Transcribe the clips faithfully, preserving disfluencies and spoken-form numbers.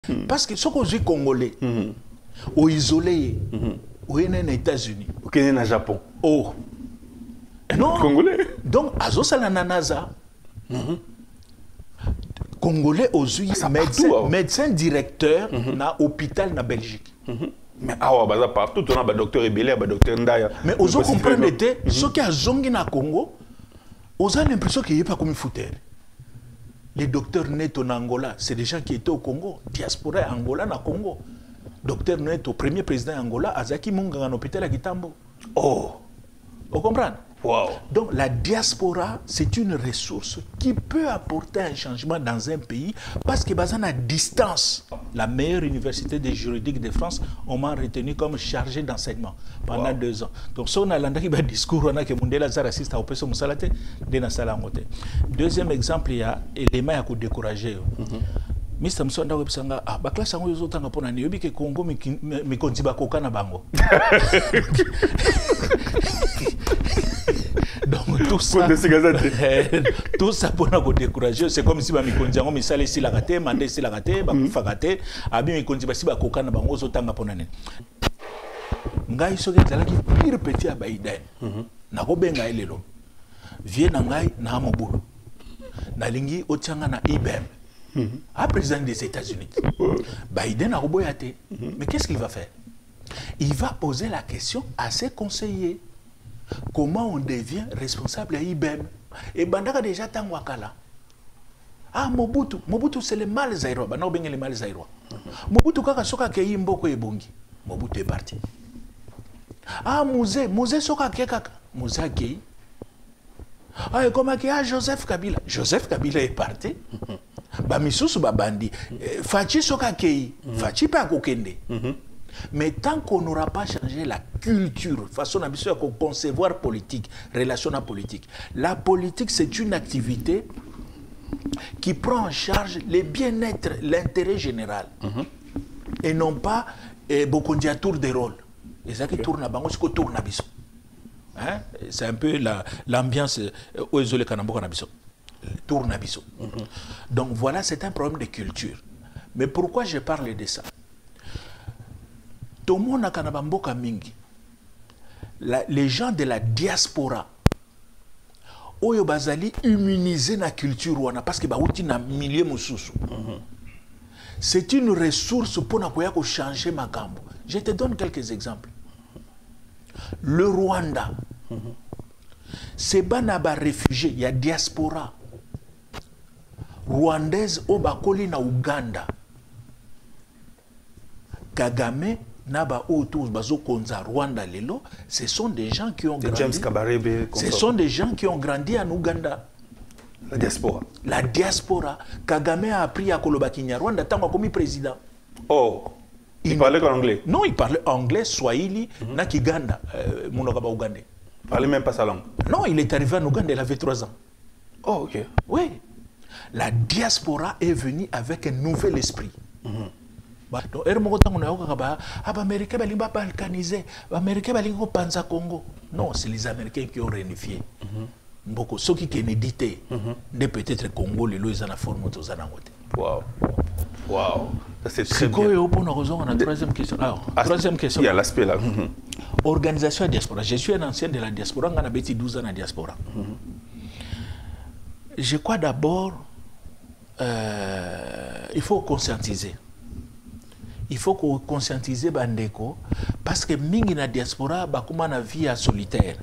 Mm. Parce que ce qu'on dit congolais, mm. au isolé, mm. au États-Unis, au Kenya, Japon. Oh. Non. Congolais. Donc, à Zosala Nanaza, mm-hmm. Congolais aux U I, médecin, partout, médecin directeur mm-hmm. na hôpital na Belgique. Mm-hmm. Mais ah ouais, bah partout, on a un docteur Ebele, un docteur Ndaya. Mais aux autres comprendre était, ceux qui ont zongi na Congo, aux a l'impression qu'il n'y a pas comme une foutaire. Les docteurs Neto en Angola, c'est des gens qui étaient au Congo, diaspora Angola na Congo. Docteur Neto, premier président Angola, Azaki Munga en hôpital à Gitambo. Oh, vous comprenez? Wow. Donc la diaspora, c'est une ressource qui peut apporter un changement dans un pays parce que basé à distance, la meilleure université des juridiques de France, on m'a retenu comme chargé d'enseignement pendant wow. deux ans. Donc si on a un discours, on a que Mundela raciste à Opeso Moussalate, de Salangote. Deuxième exemple, il y a l'élément qui a découragé. Mister Msonda websanga ah ba classe ngo yozotanga pona ni yobi ke Congo mi konzi ba koka na bango. Donc tout ça tout ça pour nous décourager, c'est comme si ba mi konzi ngo misale si la raté mandé si la raté ba fagate abi mi konzi ba si ba koka na bango zotanga pona ni. Ngai soki zalaki pire petit a Biden. Na ko benga elelo. Vie na ngai na mobulu. Na lingi otianga na I B M. Mm-hmm. À président des États-Unis. Biden a reboyaté. Mm-hmm. Mais qu'est-ce qu'il va faire? Il va poser la question à ses conseillers. Comment on devient responsable à I B M? Et Bandaka déjà Tangwakala. Ah, Mobutu. Mobutu, c'est le mal zaïrois. Bah, non, bien le mal zaïrois. Mobutu, kaka soka kei mboko ebongi. Mobutu est parti. Ah, Mouzé. Mouzé soka kei kaka. Mouzé kei. Ah, et comment ah, Joseph Kabila. Joseph Kabila est parti. Mm-hmm. Bamisusu babandi Fachi soka kei Fachi pa kokende. Mais tant qu'on n'aura pas changé la culture, façon de concevoir politique, relation à politique, la politique c'est une activité qui prend en charge le bien-être, l'intérêt général, mm-hmm. et non pas eh, beaucoup de tour de rôle. Et ça qui okay. tourne à bango, c'est qu'on tourne à biso. Hein? C'est un peu l'ambiance où ils ont les canambos à biso. Tourne à biso. Mm-hmm. Donc voilà, c'est un problème de culture. Mais pourquoi je parle de ça? Tout le monde a mingi. Les gens de la diaspora, oyo bazali immuniser la culture wana parce que ba outi na milieu mususu. C'est une ressource pour na koya ko changer makambo. Je te donne quelques exemples. Le Rwanda, mm-hmm. c'est banaba réfugié, il y a diaspora rwandaise au bakoli na Uganda. Kagame naba autour bazo konza Rwanda lelo, ce sont des gens qui ont grandi. James Kabarebe, ce sont des gens qui ont grandi en Ouganda. La diaspora. La diaspora. Kagame a appris à koloba Kinyarwanda tant comme président. Oh. Il, il parlait en anglais? Non, il parlait anglais, swahili, mm-hmm. na Kiganda, euh, monogaba ougandais. Il parlait même pas sa langue? Non, il est arrivé en Ouganda, il avait trois ans. Oh, ok. Oui. La diaspora est venue avec un nouvel esprit. Mm-hmm. Donc, les Américains sont balkanisés, les Américains sont panza Congo. Non, c'est les Américains qui ont réunifié. Beaucoup ceux qui ont édité, de peut-être Congo, les lois en forme de Wow. Wow. C'est très bien. C'est troisième question. Alors, troisième question. Il y a l'aspect là. Organisation diaspora. Je suis un ancien de la diaspora, j'ai douze ans à la diaspora. Je crois d'abord, euh, il faut conscientiser. Il faut qu'on conscientise Bandeko parce que mingi na diaspora bakuma na vie solitaire.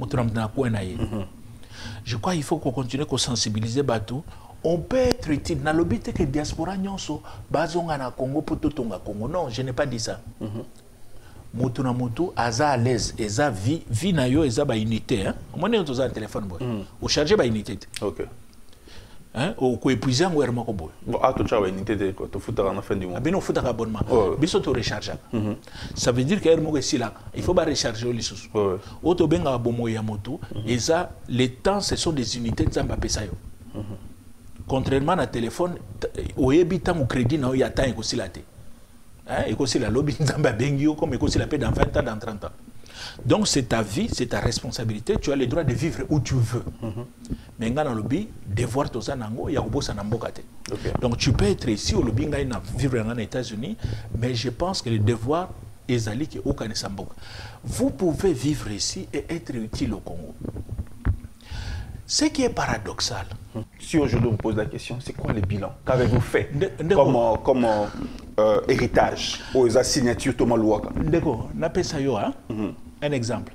Je crois qu'il faut qu'on continue à sensibiliser Batou. On peut être utile. Dans le but que diaspora nyonso bazonga na Congo pour tout tonga Congo. Non, je n'ai pas dit ça. Motu na motu aza à l'aise, eza vie vie na yo eza ba unité hein. Moi ne toza téléphone boy. Au charger ba unité. OK. Hein, au ko épuiser en guerre mako boy. Bon, ah tu as une unité de quoi, tu foutre à la fin du mois. Abino foutre abonnement. Biso to recharger. Ça veut dire que er moko si là, il faut pas recharger au lisusu. Auto benga bomo ya moto, et ça les temps ce sont des unités de Zamba pesa yo. Contrairement à téléphone, au habitant au crédit na ya temps ko silate. Hein, et aussi la lobby Zamba bengi comme ko silate dans vingt ans dans trente ans. Donc c'est ta vie, c'est ta responsabilité, tu as le droit de vivre où tu veux. Mais dans le lobby, devoir tout ça nango, il y a un namboka te. Donc tu peux être ici au lobby vivre dans les États-Unis, mais je pense que le devoir est ali que au Kanesamboka. Vous pouvez vivre ici et être utile au Congo. Ce qui est paradoxal. Si aujourd'hui on vous pose la question, c'est quoi le bilan? Qu'avez-vous fait comme, euh, comme euh, héritage aux signatures Thomas Louaka? D'accord, Napesayo, hein? Mm-hmm. Un exemple.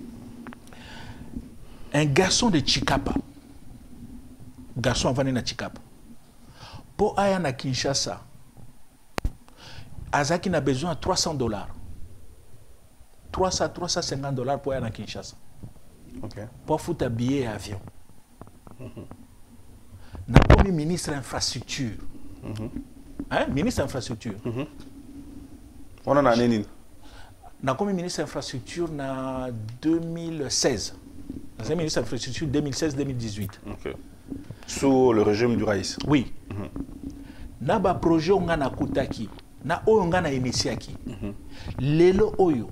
Un garçon de Chikapa, garçon avant de Chikapa, pour aller à Kinshasa, Azaki a besoin de trois cents dollars. trois cents à trois cent cinquante dollars pour aller à Kinshasa. Okay. Pour foutre un billet et avion. N'a pas mis ministre infrastructure. Mm-hmm. Hein? Ministre infrastructure. Mm-hmm. On en a un. N'a pas mis ministre infrastructure en deux mille seize. C'est okay. Ministre infrastructure deux mille seize deux mille dix-huit. Okay. Sous le régime du Raïs. Oui. N'a pas projet on a kutaki. Na oyo on a initié qui. Lelo oyo.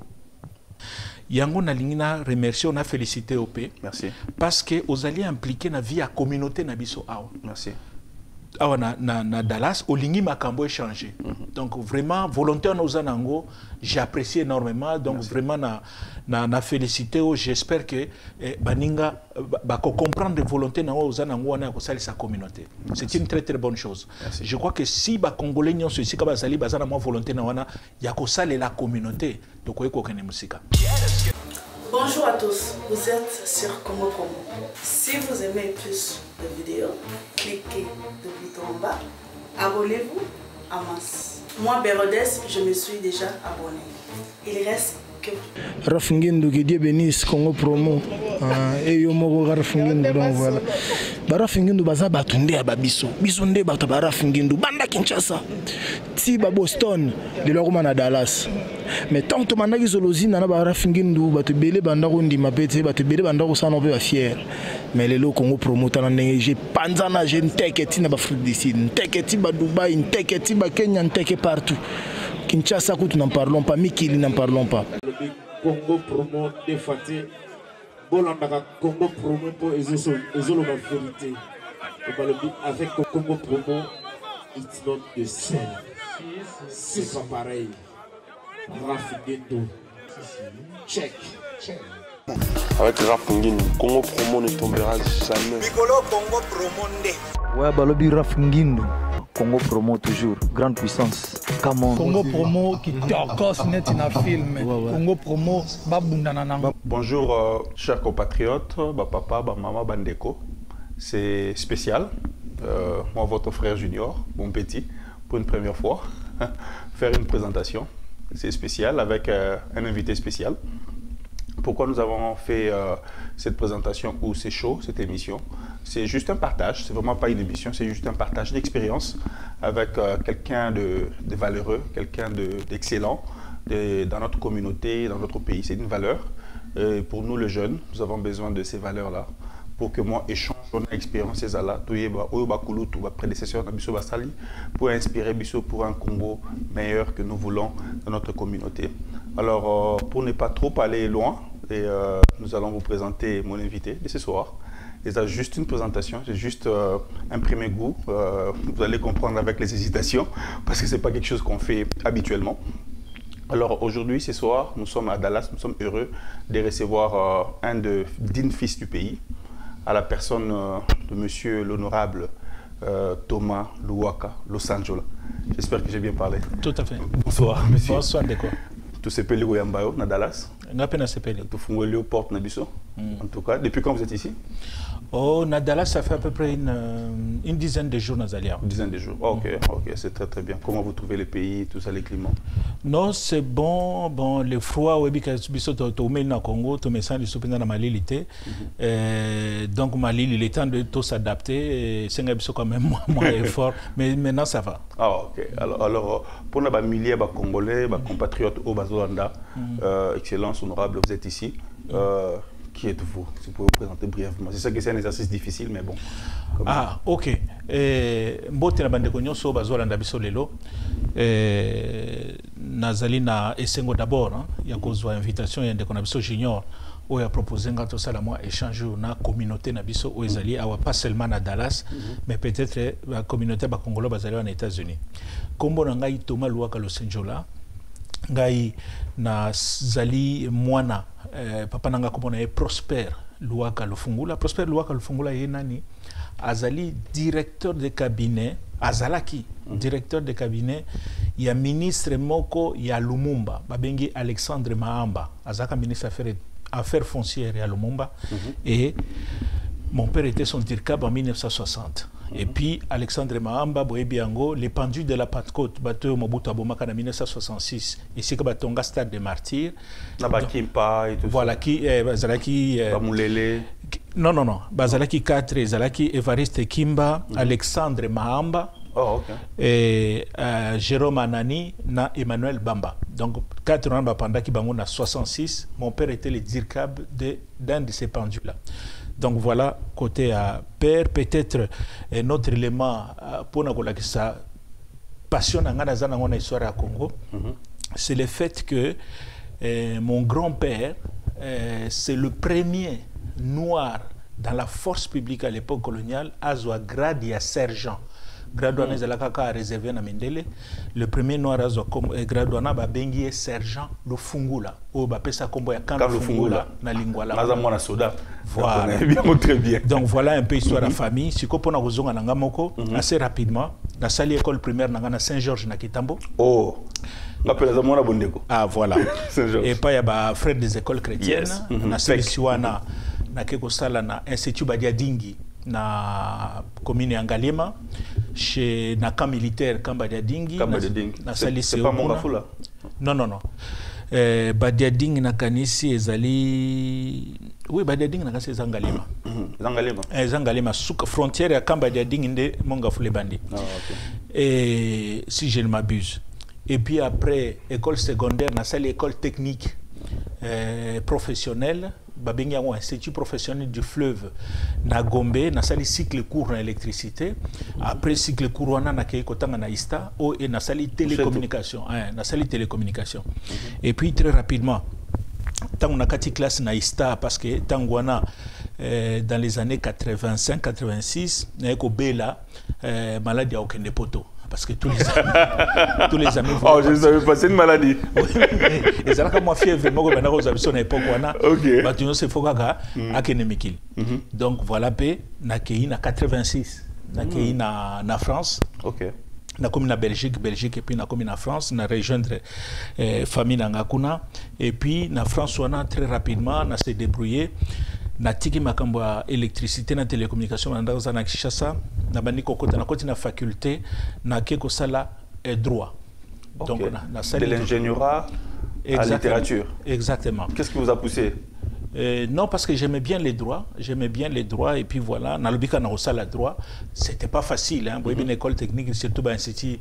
Yango na lingina remercier, on a félicité O P. Merci. Parce que vous allez impliquer na vie à communauté na biso awa. Merci. Awa na, na, na Dallas, au lingi makambo échangé. Mm -hmm. Donc vraiment volontaire nos anango, j'ai apprécié énormément. Donc merci. Vraiment na na, na félicité, j'espère que eh, baninga ba ko comprendre volonté na aux anango na ko sali sa communauté. C'est une très très bonne chose. Merci. Je crois que si ba congolais nyon ceci ka ba sali bazana mo volonté na wana ya ko sali la communauté. Donc ko ko kene musika. Bonjour à tous, vous êtes sur Congo Promo. Si vous aimez plus de vidéos, cliquez le bouton en bas, abonnez-vous à masse. Moi, Bérodès, je me suis déjà abonné. Il reste que... Rafinguindu, que Dieu bénisse Congo Promo. Et yo moko Rafinguindu, donc voilà. Barafinguindu baza batunde ya babiso. Biso nde bato Barafinguindu banda Kinshasa. Ti ba Boston, de l'orma na Dallas. Mais tant que mandaki zolozina na Barafinguindu bato belé banda ko ndima pete bato belé banda ko sana pe fier. Mais le Congo Promo tana ndenge j'ai panzana j'ai nteketi na ba Afrique du Sud, nteketi ba Dubaï, nteketi ba Kenya, nteke partout. Kinshasa nous n'en parlons pas, Mikili n'en parlons pas. Le Congo Promo défaté. Bolanda Congo Promo pour Ezolo la vérité. Avec le Congo Promo, it's not the same. C'est pas pareil. Rafinguindu. Check. Check. Avec Rafinguindu, Congo Promo ne tombera jamais. Piccolo Congo Promo ndé. Ouais, Balobi Rafinguindu. Congo Promo toujours, grande puissance. Congo Promo qui torcos net in a film. Congo Promo babundana. Bonjour euh, chers compatriotes, ba papa, ba maman, bandeko. C'est spécial. Euh, moi votre frère junior, mon petit, pour une première fois, faire une présentation. C'est spécial avec euh, un invité spécial. Pourquoi nous avons fait euh, cette présentation ou c'est chaud, cette émission? C'est juste un partage, c'est vraiment pas une émission, c'est juste un partage d'expérience avec euh, quelqu'un de, de valeureux, quelqu'un d'excellent de, de, dans notre communauté, dans notre pays. C'est une valeur. Et pour nous, les jeunes, nous avons besoin de ces valeurs-là pour que moi échange mon expérience là, prédécesseur pour inspirer pour un Congo meilleur que nous voulons dans notre communauté. Alors, euh, pour ne pas trop aller loin, et, euh, nous allons vous présenter mon invité de ce soir. C'est juste une présentation, c'est juste euh, un premier goût. Euh, vous allez comprendre avec les hésitations, parce que ce n'est pas quelque chose qu'on fait habituellement. Alors aujourd'hui, ce soir, nous sommes à Dallas, nous sommes heureux de recevoir euh, un de dignes fils du pays, à la personne euh, de monsieur l'honorable euh, Thomas Louaka, Los Angeles. J'espère que j'ai bien parlé. Tout à fait. Bonsoir, monsieur. Bonsoir, de quoi? Tu sais pas où Yambayo, à Dallas? Na peine à se payer. Tu fais le porte Nabiso. En tout cas, depuis quand vous êtes ici? Oh, na Dallas, ça fait à peu près une, une dizaine de jours, Nazalia. Une dizaine de jours. Oh, ok, ok, c'est très très bien. Comment vous trouvez le pays, tout ça, les climats? Non, c'est bon. Bon, le froid, oui, parce que tu tu mets na Congo, tu mets ça, tu mets dans Mali, l'été. Donc Mali, il est temps de tout s'adapter. C'est un peu quand même moins effort, mais maintenant ça va. Ah, ok. Alors, alors pour nos milliers de Congolais, de compatriotes au Bazolanda, euh, Excellence, honorable, vous êtes ici. Euh, Qui êtes-vous? Si vous pouvez vous présenter brièvement. C'est ça que c'est un exercice difficile, mais bon. Ah, ok. Mbote na bande konyo so bazolanda biso lelo. nazali na esengo d'abord hein, ya kozwa invitation ya ndeko na biso junior oyo a proposé nga tosala mwa échange na communauté na biso oyo ezali awa pas seulement na Dallas mm -hmm. mais peut-être la communauté ba Congolais bazali na États-Unis. Kombo na ngai Thomas Luaka Losenjola ngai na zali mwana eh, papa nanga kombo na Prosper Luaka Lufungula. Prosper Luaka Lufungula ye nani azali directeur de cabinet azalaki mm -hmm. directeur de cabinet ya ministre moko ya Lumumba babengi Alexandre Mahamba azaka ministre affaires affaires foncières à Lumumba mm -hmm. et mon père était son dircab en mille neuf cent soixante. Mm -hmm. Et puis Alexandre Mahamba Boebiango les pendus de la Pentecôte bateau Mobutu Abomaka en mille neuf cent soixante-six ici que batonga stade des martyrs na bakimpa et tout voilà qui eh, bazalaki eh, Bamulele non non non bazalaki quatre zalaki Evariste Kimba mm -hmm. Alexandre Mahamba. Oh, okay. Et euh, Jérôme Anani na Emmanuel Bamba. Donc quatre ans pendant qu'il bango na soixante-six, mon père était le dircab de d'un de ces pendus là. Donc voilà côté à père peut-être un autre élément pour nous que ça passionne en Ghana dans la histoire à Congo. Mm -hmm. C'est le fait que euh, mon grand-père euh, c'est le premier noir dans la force publique à l'époque coloniale à grade et à sergent. Graduana zalaka réservé na Mindele. Le premier noir azo graduana ba bengi sergent Lufungula. O ba pesa kombo ya Camp Lufungula na lingwala. Naza mwana soda. Voilà. Bien très bien. Donc voilà un peu histoire de famille. Si ko pona kozonga na ngamoko assez rapidement na sali école primaire na ngana Saint-Georges na Kitambo. Oh. L'appel za mwana bondeko. Ah voilà. Et pas ya ba frère des écoles chrétiennes yes. mm -hmm. na sali siwana na keko sala na Institut Badia Dingi na commune ya Ngalema chez na camp militaire camp Badia Dingi na sali c'est pas Mongafula non non non euh, Badia Dingi na kanisi ezali oui Badia Dingi na kanisi Zangalema Zangalema eh Zangalema sous frontière ya camp Badia Dingi nde Mongafula bandi ah, okay. Et si je ne m'abuse et puis après école secondaire na sali école technique euh, professionnelle babengi un institut professionnel du fleuve na Gombe na sali cycle court en électricité après cycle court wana na kei kotanga na Ista o et na sali télécommunication hein na sali télécommunication mm -hmm. Et puis très rapidement tant na kati classe na Ista parce que tant wana euh, dans les années quatre-vingt-cinq quatre-vingt-six na ko bela euh, maladie au kende poto parce que tous les amis, tous les amis oh, je ne savais pas, c'est une maladie. Et ça, comme moi, fièvre, moi, je suis à son époque, ok. Bah, tu sais, il faut que Akenemikil. Donc, voilà, paix, na Kei, na quatre-vingt-six, na Kei, na, na France. Ok. Na commune na Belgique, Belgique, et puis na commune na France, na rejoindre eh, famille na Ngakuna. Et puis, na France, on a très rapidement, na se débrouiller. Na tiki makambo ya électricité na télécommunication na ndaza na Kinshasa na bandi kokota na koti na faculté na keko sala et droit. Okay. Donc na, na de l'ingénierat à littérature. Exactement. Qu'est-ce qui vous a poussé? Euh, non, parce que j'aimais bien les droits, j'aimais bien les droits, et puis voilà, dans le Bika na droit, c'était pas facile, hein. Une école technique, surtout dans l'institut,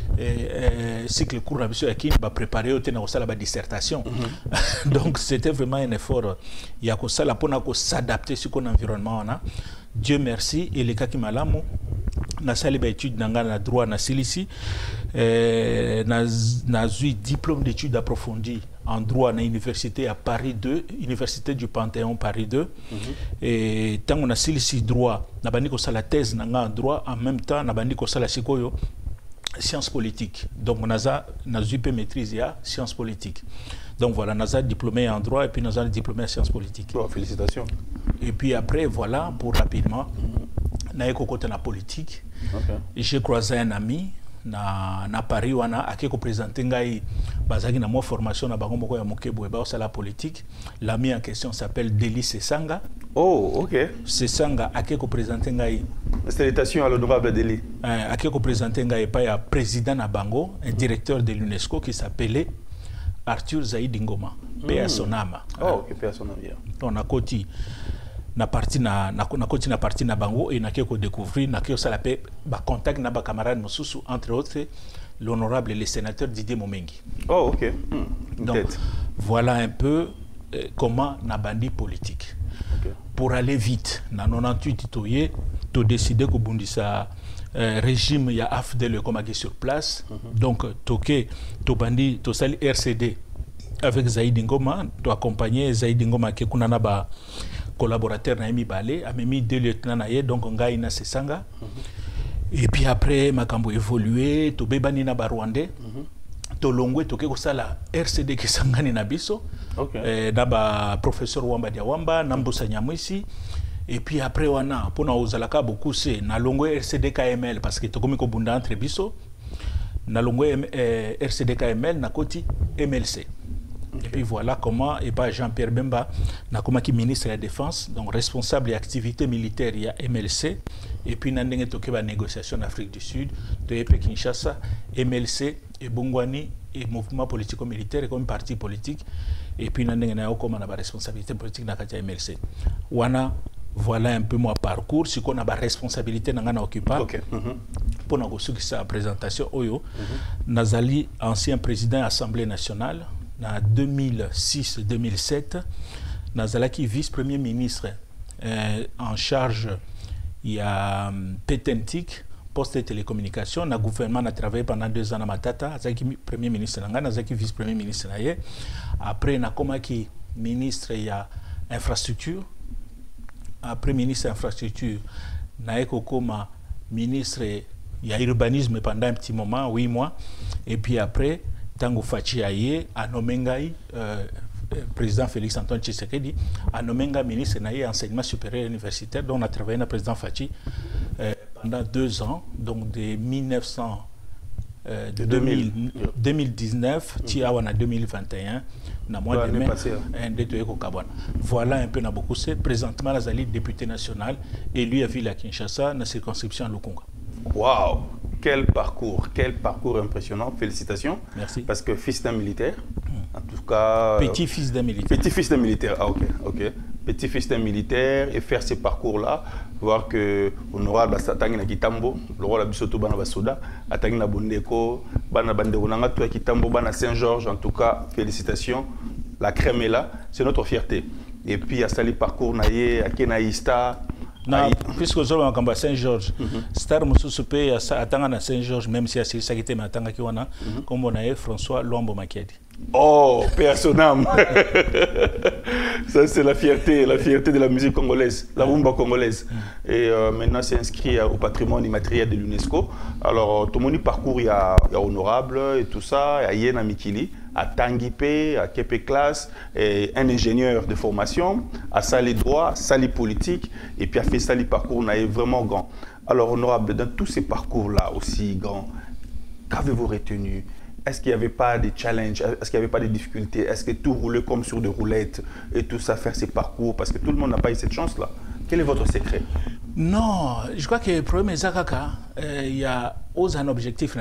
cycle court, qui va préparer au la dissertation. Donc c'était vraiment un effort. Il y a que ça, pour s'adapter sur son environnement. Dieu merci, et les cas qui m'aiment, na sali ba étude nanga na droit na silisi euh, na na eu diplôme d'études approfondies en droit na université à Paris deux, université du Panthéon Paris deux. Mm-hmm. Et tant on a silisi droit na bandi ko sala thèse nanga en droit en même temps na bandi ko sala sikoyo sciences politiques. Donc on a za na eu peu maîtrise ya sciences politiques. Donc voilà, nous avons diplômé en droit et puis nous avons diplômé en sciences politiques. Oh, félicitations. Et puis après, voilà, pour rapidement, nous avons côté la politique. Okay. J'ai croisé un ami na na Paris wana akeko présenter ngai bazaki na mo formation na bango moko ya mokebo e ba osala politique. L'ami en question s'appelle Deli Sesanga. Oh, OK. Sesanga akeko présenter ngai. Félicitations à l'honorable Deli. Euh, akeko présenter ngai pa ya président na bango, un directeur de l'UNESCO qui s'appelait Arthur Zaïdi Ngoma, paix à son âme. Oh, ok, paix à son âme. On a côté na partie na na côté na partie na bango et na keko découvrir na keko ça la paix ba contact na ba camarade Mosusu entre autres l'honorable le sénateur Didier Momengi. Oh, ok. Hmm. Donc tête. Voilà un peu euh, comment na bandi politique. Okay. Pour aller vite, na quatre-vingt-huit toye to décider ko bundisa euh, régime ya A F D le comme sur place. Mm-hmm. Donc toke tobandi tosali R C D avec Zaïdi Ngoma, to accompagner Zaïdi Ngoma qui kuna na ba collaborateur na mi balé, a mis deux lieutenants na ye donc ngai na sesanga. Mm-hmm. Et puis après makambo évolué, to bebani na ba Rwandais. Mm-hmm. To longwe toke ko sala R C D ki sangani na biso. Okay. Eh, na ba professeur Wamba dia Wamba, na Mbusa Nyamwisi. Et puis après wana pona ozalaka beaucoup c'est na longwe R C D K M L parce que to komi ko bunda entre biso. Na longwe eh, R C D K M L na koti M L C. Okay. Et puis voilà comment et pas Jean-Pierre Bemba na comment qui ministre de la défense donc responsable des activités militaires il y a M L C et puis na ndenge toke ba négociation en Afrique du Sud de E P Kinshasa M L C et Bongwani et mouvement politico-militaire comme parti politique et puis na ndenge na comme na ba responsabilité politique na kati M L C wana voilà un peu mon parcours si qu'on a ba responsabilité na ngana occupant okay. Mm-hmm. Pour na ko sa présentation oyo mm-hmm. Nazali ancien président Assemblée nationale en deux mille six deux mille sept, Nazalaki vice-premier ministre euh, en charge il y a Pétentique, poste de télécommunication, le gouvernement a travaillé pendant deux ans à Matata, Nazalaki premier ministre, Nazalaki vice-premier ministre. Après, Nakomaki ministre il y a infrastructure, après ministre infrastructure, Naeko Koma ministre il y a urbanisme pendant un petit moment, huit mois, et puis après Tango Fachi Aye, a nommé euh, président Félix Antoine Tshisekedi, a nommé ministre de enseignement supérieur universitaire, dont on a travaillé avec le président Fachi euh, pendant deux ans, donc de mille neuf cents, euh, de deux mille, deux mille dix-neuf, mm-hmm. à deux mille vingt et un, na mois de mai, voilà un peu na beaucoup. C'est présentement Nazali député national, élu à Ville à Kinshasa, dans la circonscription à Lukunga. Waouh! Quel parcours, quel parcours impressionnant, félicitations. Merci. Parce que fils d'un militaire, en tout cas... Petit-fils d'un militaire. Petit-fils d'un militaire, ah ok, ok. Petit-fils d'un militaire et faire ces parcours-là, voir que honorable Atangi na Kitambo, le roi la Bisoto Bana Basoda, Atangi na Bondeko, Bana Bandeko Nanga, toi Kitambo, Bana Saint-Georges, en tout cas, félicitations. La crème est là, c'est notre fierté. Et puis, à Sali parcours, Naye, à Kenaïsta, non, puisque je suis à Saint-Georges, Star Moussoupe à Saint-Georges, même si c'est ça qui était ma tanga qui wana, comme on a François Luambo Makiadi. Oh, personnam. Ça c'est la fierté, la fierté de la musique congolaise, la rumba congolaise. Et euh, maintenant c'est inscrit au patrimoine immatériel de l'UNESCO. Alors tout le monde parcours il y a, il y a honorable et tout ça, il y a Yena Mikili, à Tanguipé, à Kepe Classe, et un ingénieur de formation, à Sali droit, Sali politique, et puis à fait Sali parcours, on a vraiment grand. Alors honorable, dans tous ces parcours-là aussi grands, qu'avez-vous retenu? Est-ce qu'il n'y avait pas de challenges? Est-ce qu'il n'y avait pas de difficultés? Est-ce que tout roulait comme sur des roulettes et tout ça, faire ces parcours? Parce que tout le monde n'a pas eu cette chance-là. Quel est votre secret? Non, je crois que le problème est qu'il y a un objectif.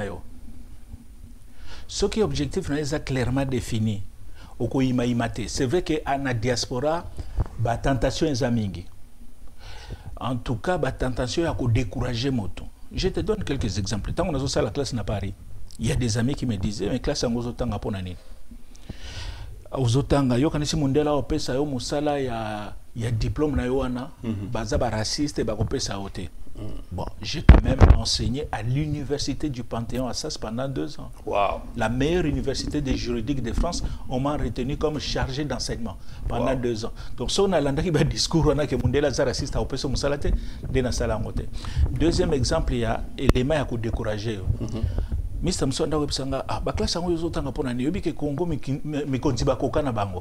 Ce qui est objectif est clairement défini. C'est vrai qu'à la diaspora, la tentation est mingi. En tout cas, la tentation est de décourager moto. Je te donne quelques exemples. Tant qu'on a ça la classe à Paris, il y a des amis qui me disaient mais classe en Ozotanga pour nani. Ozotanga yo kanisi mundela opesa yo musala ya ya diplôme na yo wana baza ba raciste ba kopesa ote. Bon, j'ai quand même enseigné à l'université du Panthéon à Assas pendant deux ans. Wow. La meilleure université des juridiques de France, on m'a retenu comme chargé d'enseignement pendant wow. deux ans. Donc, si on a l'endroit qui va discours, on a que Mundela raciste à Opeso Moussalate, de Salangote. Deuxième exemple, il y a élément qui découragé. Mister Msonda websanga ah ba classe ngo yozotanga pona ni yobi ke Congo mi konti ba kokana bango.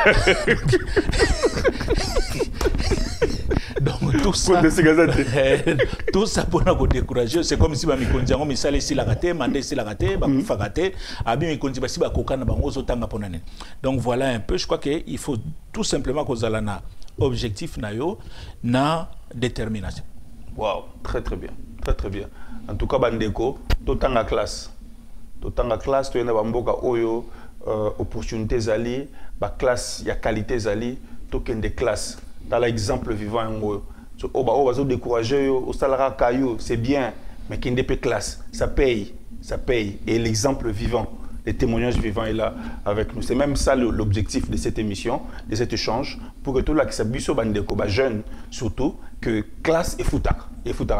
Donc tout ça tout ça pour nous décourager, c'est comme si ba mikonzi ngo misale si la raté mandé si la raté ba fagaté abi mikonzi ba si ba kokana bango zotanga pona ni. Donc voilà un peu, je crois que il faut tout simplement que zalana objectif na yo na détermination. Wow, très très bien. Très très bien. En tout cas, bandeko, totanga classe. Totanga classe, tu es dans mboka oyo, euh, opportunité zali, ba classe, ya qualité zali, token de classe. Dans l'exemple vivant ngo. So oba oba zo décourager yo, au salara kayo, c'est bien, mais qui n'est pas classe, ça paye, ça paye. Et l'exemple vivant, le témoignage vivant est là avec nous. C'est même ça l'objectif de cette émission, de cet échange, pour que tout là qui s'abuse bandeko, ba jeune surtout, que classe et foutard, et foutard bien.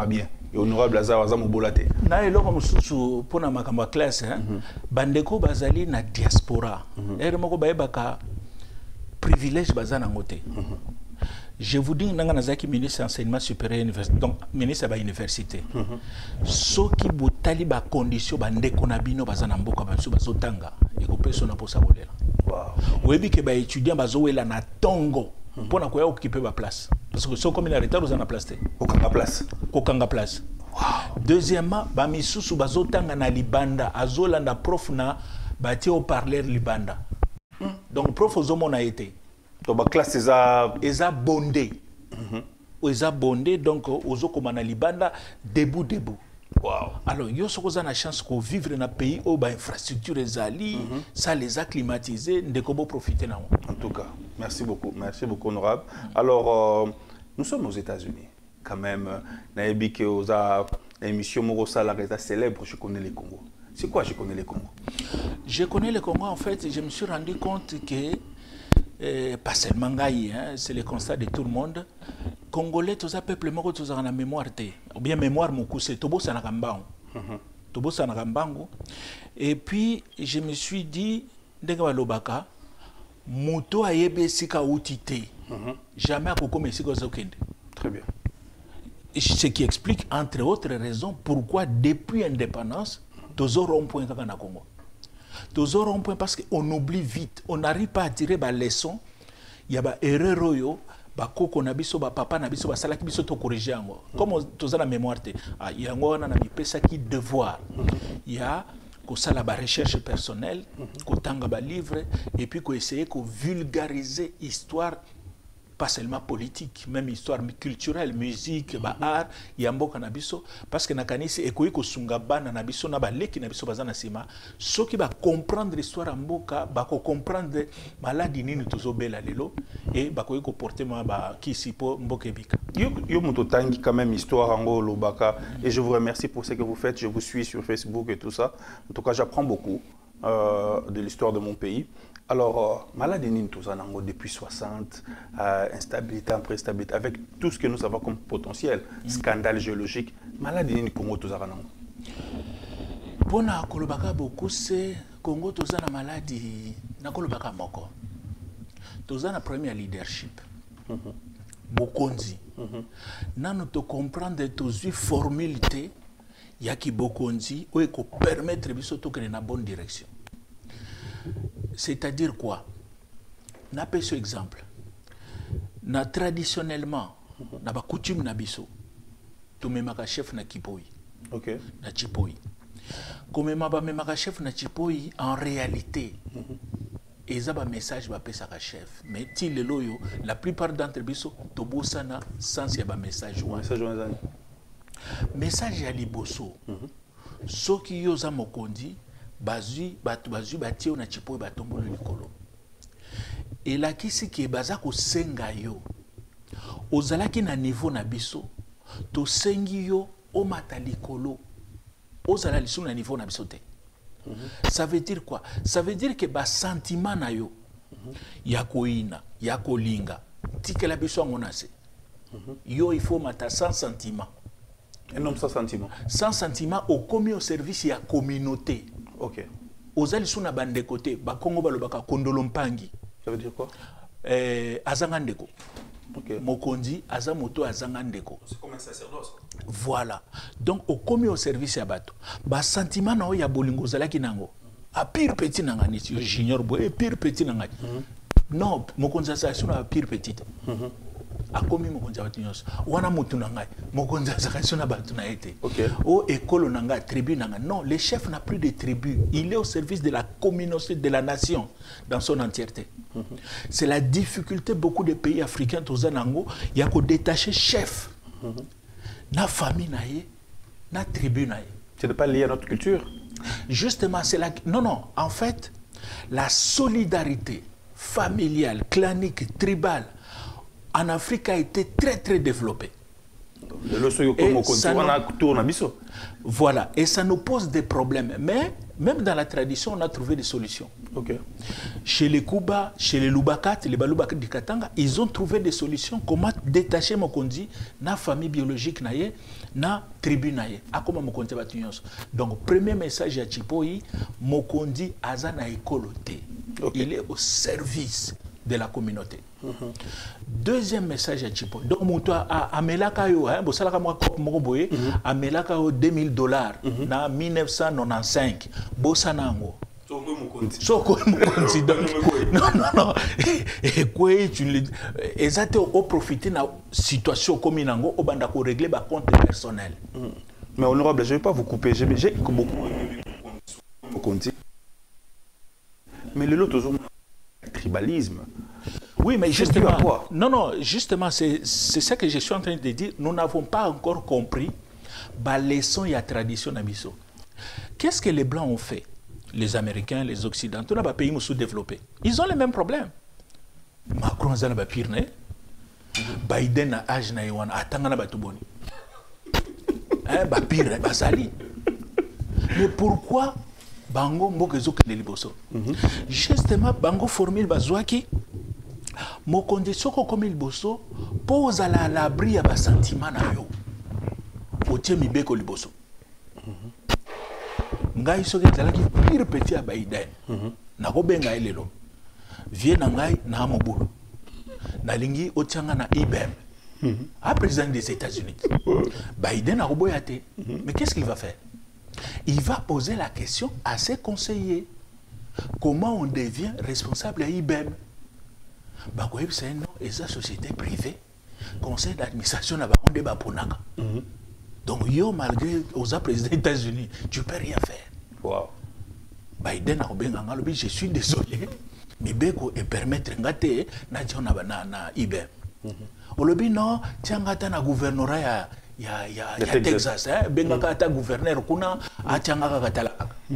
et honorable Azar Azam Bolate. Na eloko mususu pona makambo classe hein. Mm -hmm. Bandeko bazali na diaspora. Mm -hmm. Ere moko bayebaka privilège bazana ngote. Mm -hmm. Je vous dis nanga nazaki ministre enseignement supérieur université donc ministre ba université. Mm -hmm. Soki botali ba condition bandeko na bino bazana mboka baso bazotanga ekopeso na posa bolela. Wow. Webi ke ba étudiant bazowela na tongo. Mm -hmm. Pona koya occuper ba place. Parce que so comme il a retard aux en place. Okanga place. Okanga place. Wow. Deuxièmement, ba misusu bazotanga na libanda azolanda prof na bati au parler libanda. Mm. Donc prof ozomona a été. Donc ba classe eza eza bondé. Mhm. Mm eza bondé donc ozokoma na libanda debout debout. Wow. Alors yo sokoza na chance ko vivre na pays où ba infrastructure ezali, mm -hmm. ça les a climatisés ndeko bo profiter na. En tout cas, merci beaucoup, merci beaucoup honorable. Alors euh, nous sommes aux États-Unis quand même. Naebi que aux émission Morosa la resta célèbre, je connais les Congo. C'est quoi je connais les Congo? Je connais les Congo en fait, je me suis rendu compte que euh, pas seulement Ngaï, hein, c'est le constat de tout le monde. Congolais, tous les peuples morts, tous en mémoire, ou bien mémoire, mon coup, c'est Tobo Sanakambango. Tobo Sanakambango. Et puis, je me suis dit, Ndega Lobaka, Moto Ayebe Sika Outite. Jamais à Koko Mesiko Zokende. Très bien. Ce qui explique, entre autres raisons, pourquoi depuis l'indépendance, Tozo rond-point Kakana Congo. Tozo rond-point parce qu'on oublie vite, on n'arrive pas à tirer la leçon. Il y a des erreurs. Bakoko na biso ba papa na biso ba salaki biso to corriger yango comme toza na mémoire te ah yango na na mipesa ki devoir il y a ko sala ba recherche personnelle ko tanga ba livre et puis ko essayer ko vulgariser histoire pas seulement politique même histoire culturelle musique ba art yamboka na biso parce que na kanisi ekoyi ko sunga bana na biso na ba leki na biso bazana sima soki ba comprendre l'histoire mboka ba ko comprendre maladie nini tozobela lelo et ba koyi ko porter ma ba kisipo mboka bika yo yo moto tangi quand même histoire ngo lobaka et je vous remercie pour ce que vous faites, je vous suis sur Facebook et tout ça. En tout cas, j'apprends beaucoup euh, de l'histoire de mon pays. Alors, euh, maladie nini tozanango depuis soixante, euh, instabilité après instabilité, avec tout ce que nous avons comme potentiel, scandale géologique, maladie nini Congo tozanango. Pona kolobaka beaucoup c'est Congo tozana maladie na kolobaka moko. Tozana premier leadership. Mm -hmm. Bokonzi. Mm -hmm. Nano to comprendre tozu formule te yaki bokonzi ou ko permettre biso to que na bonne direction. C'est-à-dire quoi? Na pe ce exemple. Na traditionnellement, mm -hmm. na ba coutume na biso. To memaka chef na Kipoi. OK. Na Chipoi. Comme ma ba memaka chef na Chipoi en réalité. Mm -hmm. Et ça, un message va passer à chef. Mais si le loyo, la plupart d'entre eux, to bosana sans y a un message. Message message à liboso. Ce qui yo za mokondi, bazui batu bazui bati na chipo batombo le likolo. Et là qui c'est qui baza ko senga yo. Ozalaki na niveau na biso, to sengi yo o matalikolo. Ozala lisu na niveau na biso te. Mm-hmm. Ça veut dire quoi? Ça veut dire que ba sentiment na yo mm-hmm. ya koina ya kolinga tikela biso ngonase mm-hmm. yo il faut mata sans sentiment un homme sans sentiment sans sentiment au commis au service ya communauté. OK. Ozali suna bande côté ba Kongo balobaka kondolo mpangi. Ça veut dire quoi? Eh azanga ndeko. OK. Mokonzi azamoto azanga ndeko. C'est comme un sacerdoce. Voilà. Donc au commis au service ya bato. Ba sentiment na o ya bolingo zalaki nango. A pire petit nanga ni junior boy pire petit nanga. Mm -hmm. Non, mokonzi sa suna pire petite. Mhm. Mm a commis mokonzi bato nyos. Wana mutu nanga. Mokonzi sa suna bato na été. OK. O école nanga, tribu nanga. Non, le chef n'a plus de tribu. Il est au service de la communauté de la nation dans son entièreté. Mm -hmm. C'est la difficulté beaucoup de pays africains tozanango, il y a ko détacher chef. Mm -hmm. Na famille naïe, na tribu naïe. Ce n'est pas lié à notre culture. Justement, c'est la... Non, non. En fait, la solidarité familiale, clanique, tribale, en Afrique a été très, très développée. Voilà, et ça nous pose des problèmes. Mais même dans la tradition, on a trouvé des solutions. Okay. Chez les Kuba, chez les Lubakat, les Balubakat du Katanga, ils ont trouvé des solutions. Comment détacher Mokondi na famille biologique naye, na tribu naye. A comment Mokondi va tenir. Donc, premier message à Chipoi, Mokondi azana ekolote. Okay. Il est au service de la communauté. Mm-hmm. Deuxième message à Chipo. Donc, moi, à Melaka yo, hein, bo salaka mo kop mo boye, à Melaka yo deux mille dollars na mille neuf cent quatre-vingt-quinze. Bo sanango. Soko Mokondi. Soko Mokondi. Non, non, non. Et quoi, tu le exactement au profiter na situation comme inango au banda ko régler ba compte personnel. Mais honorable, je ne vais pas vous couper. J'ai beaucoup Mokondi. Mais le lot tribalisme. Oui, mais justement, non, non, justement, c'est ça que je suis en train de dire. Nous n'avons pas encore compris la leçon et la tradition d'Abisso. Qu'est-ce que les Blancs ont fait? Les Américains, les Occidentaux, dans les pays sous-développés. Ils ont les mêmes problèmes. Macron, il a pire, Biden a âge na yawan atanga na batuboni. Hein, ba pire, ba sali. Mais pourquoi Bango mbokezo ke liboso? Justement, Bango formule bazwaki mo condition ko comme liboso pose à la l'abri ya ba sentiment na yo. Otie mibeko liboso. Ngai soki zalaki pire petit ya Biden. Na ko benga elelo. Vie na ngai na mobulu. Na lingi otianga na I B M. A président des États-Unis. Biden a roboyate. Mais qu'est-ce qu'il va faire? Il va poser la question à ses conseillers. Comment on devient responsable à I B M? Bakoyeb c'est non, et sa société privée, conseil d'administration n'a pas de baponaka. Donc yo malgré aux présidents des États-Unis, tu peux rien faire. Wow. Biden a robenga ngalobi, je suis désolé, mais beko et permettre ngate na jona na na I B M. Olobi non, tiangata na gouvernorat ya ya ya ya Texas, hein, benga kata gouverneur kuna atianga katala.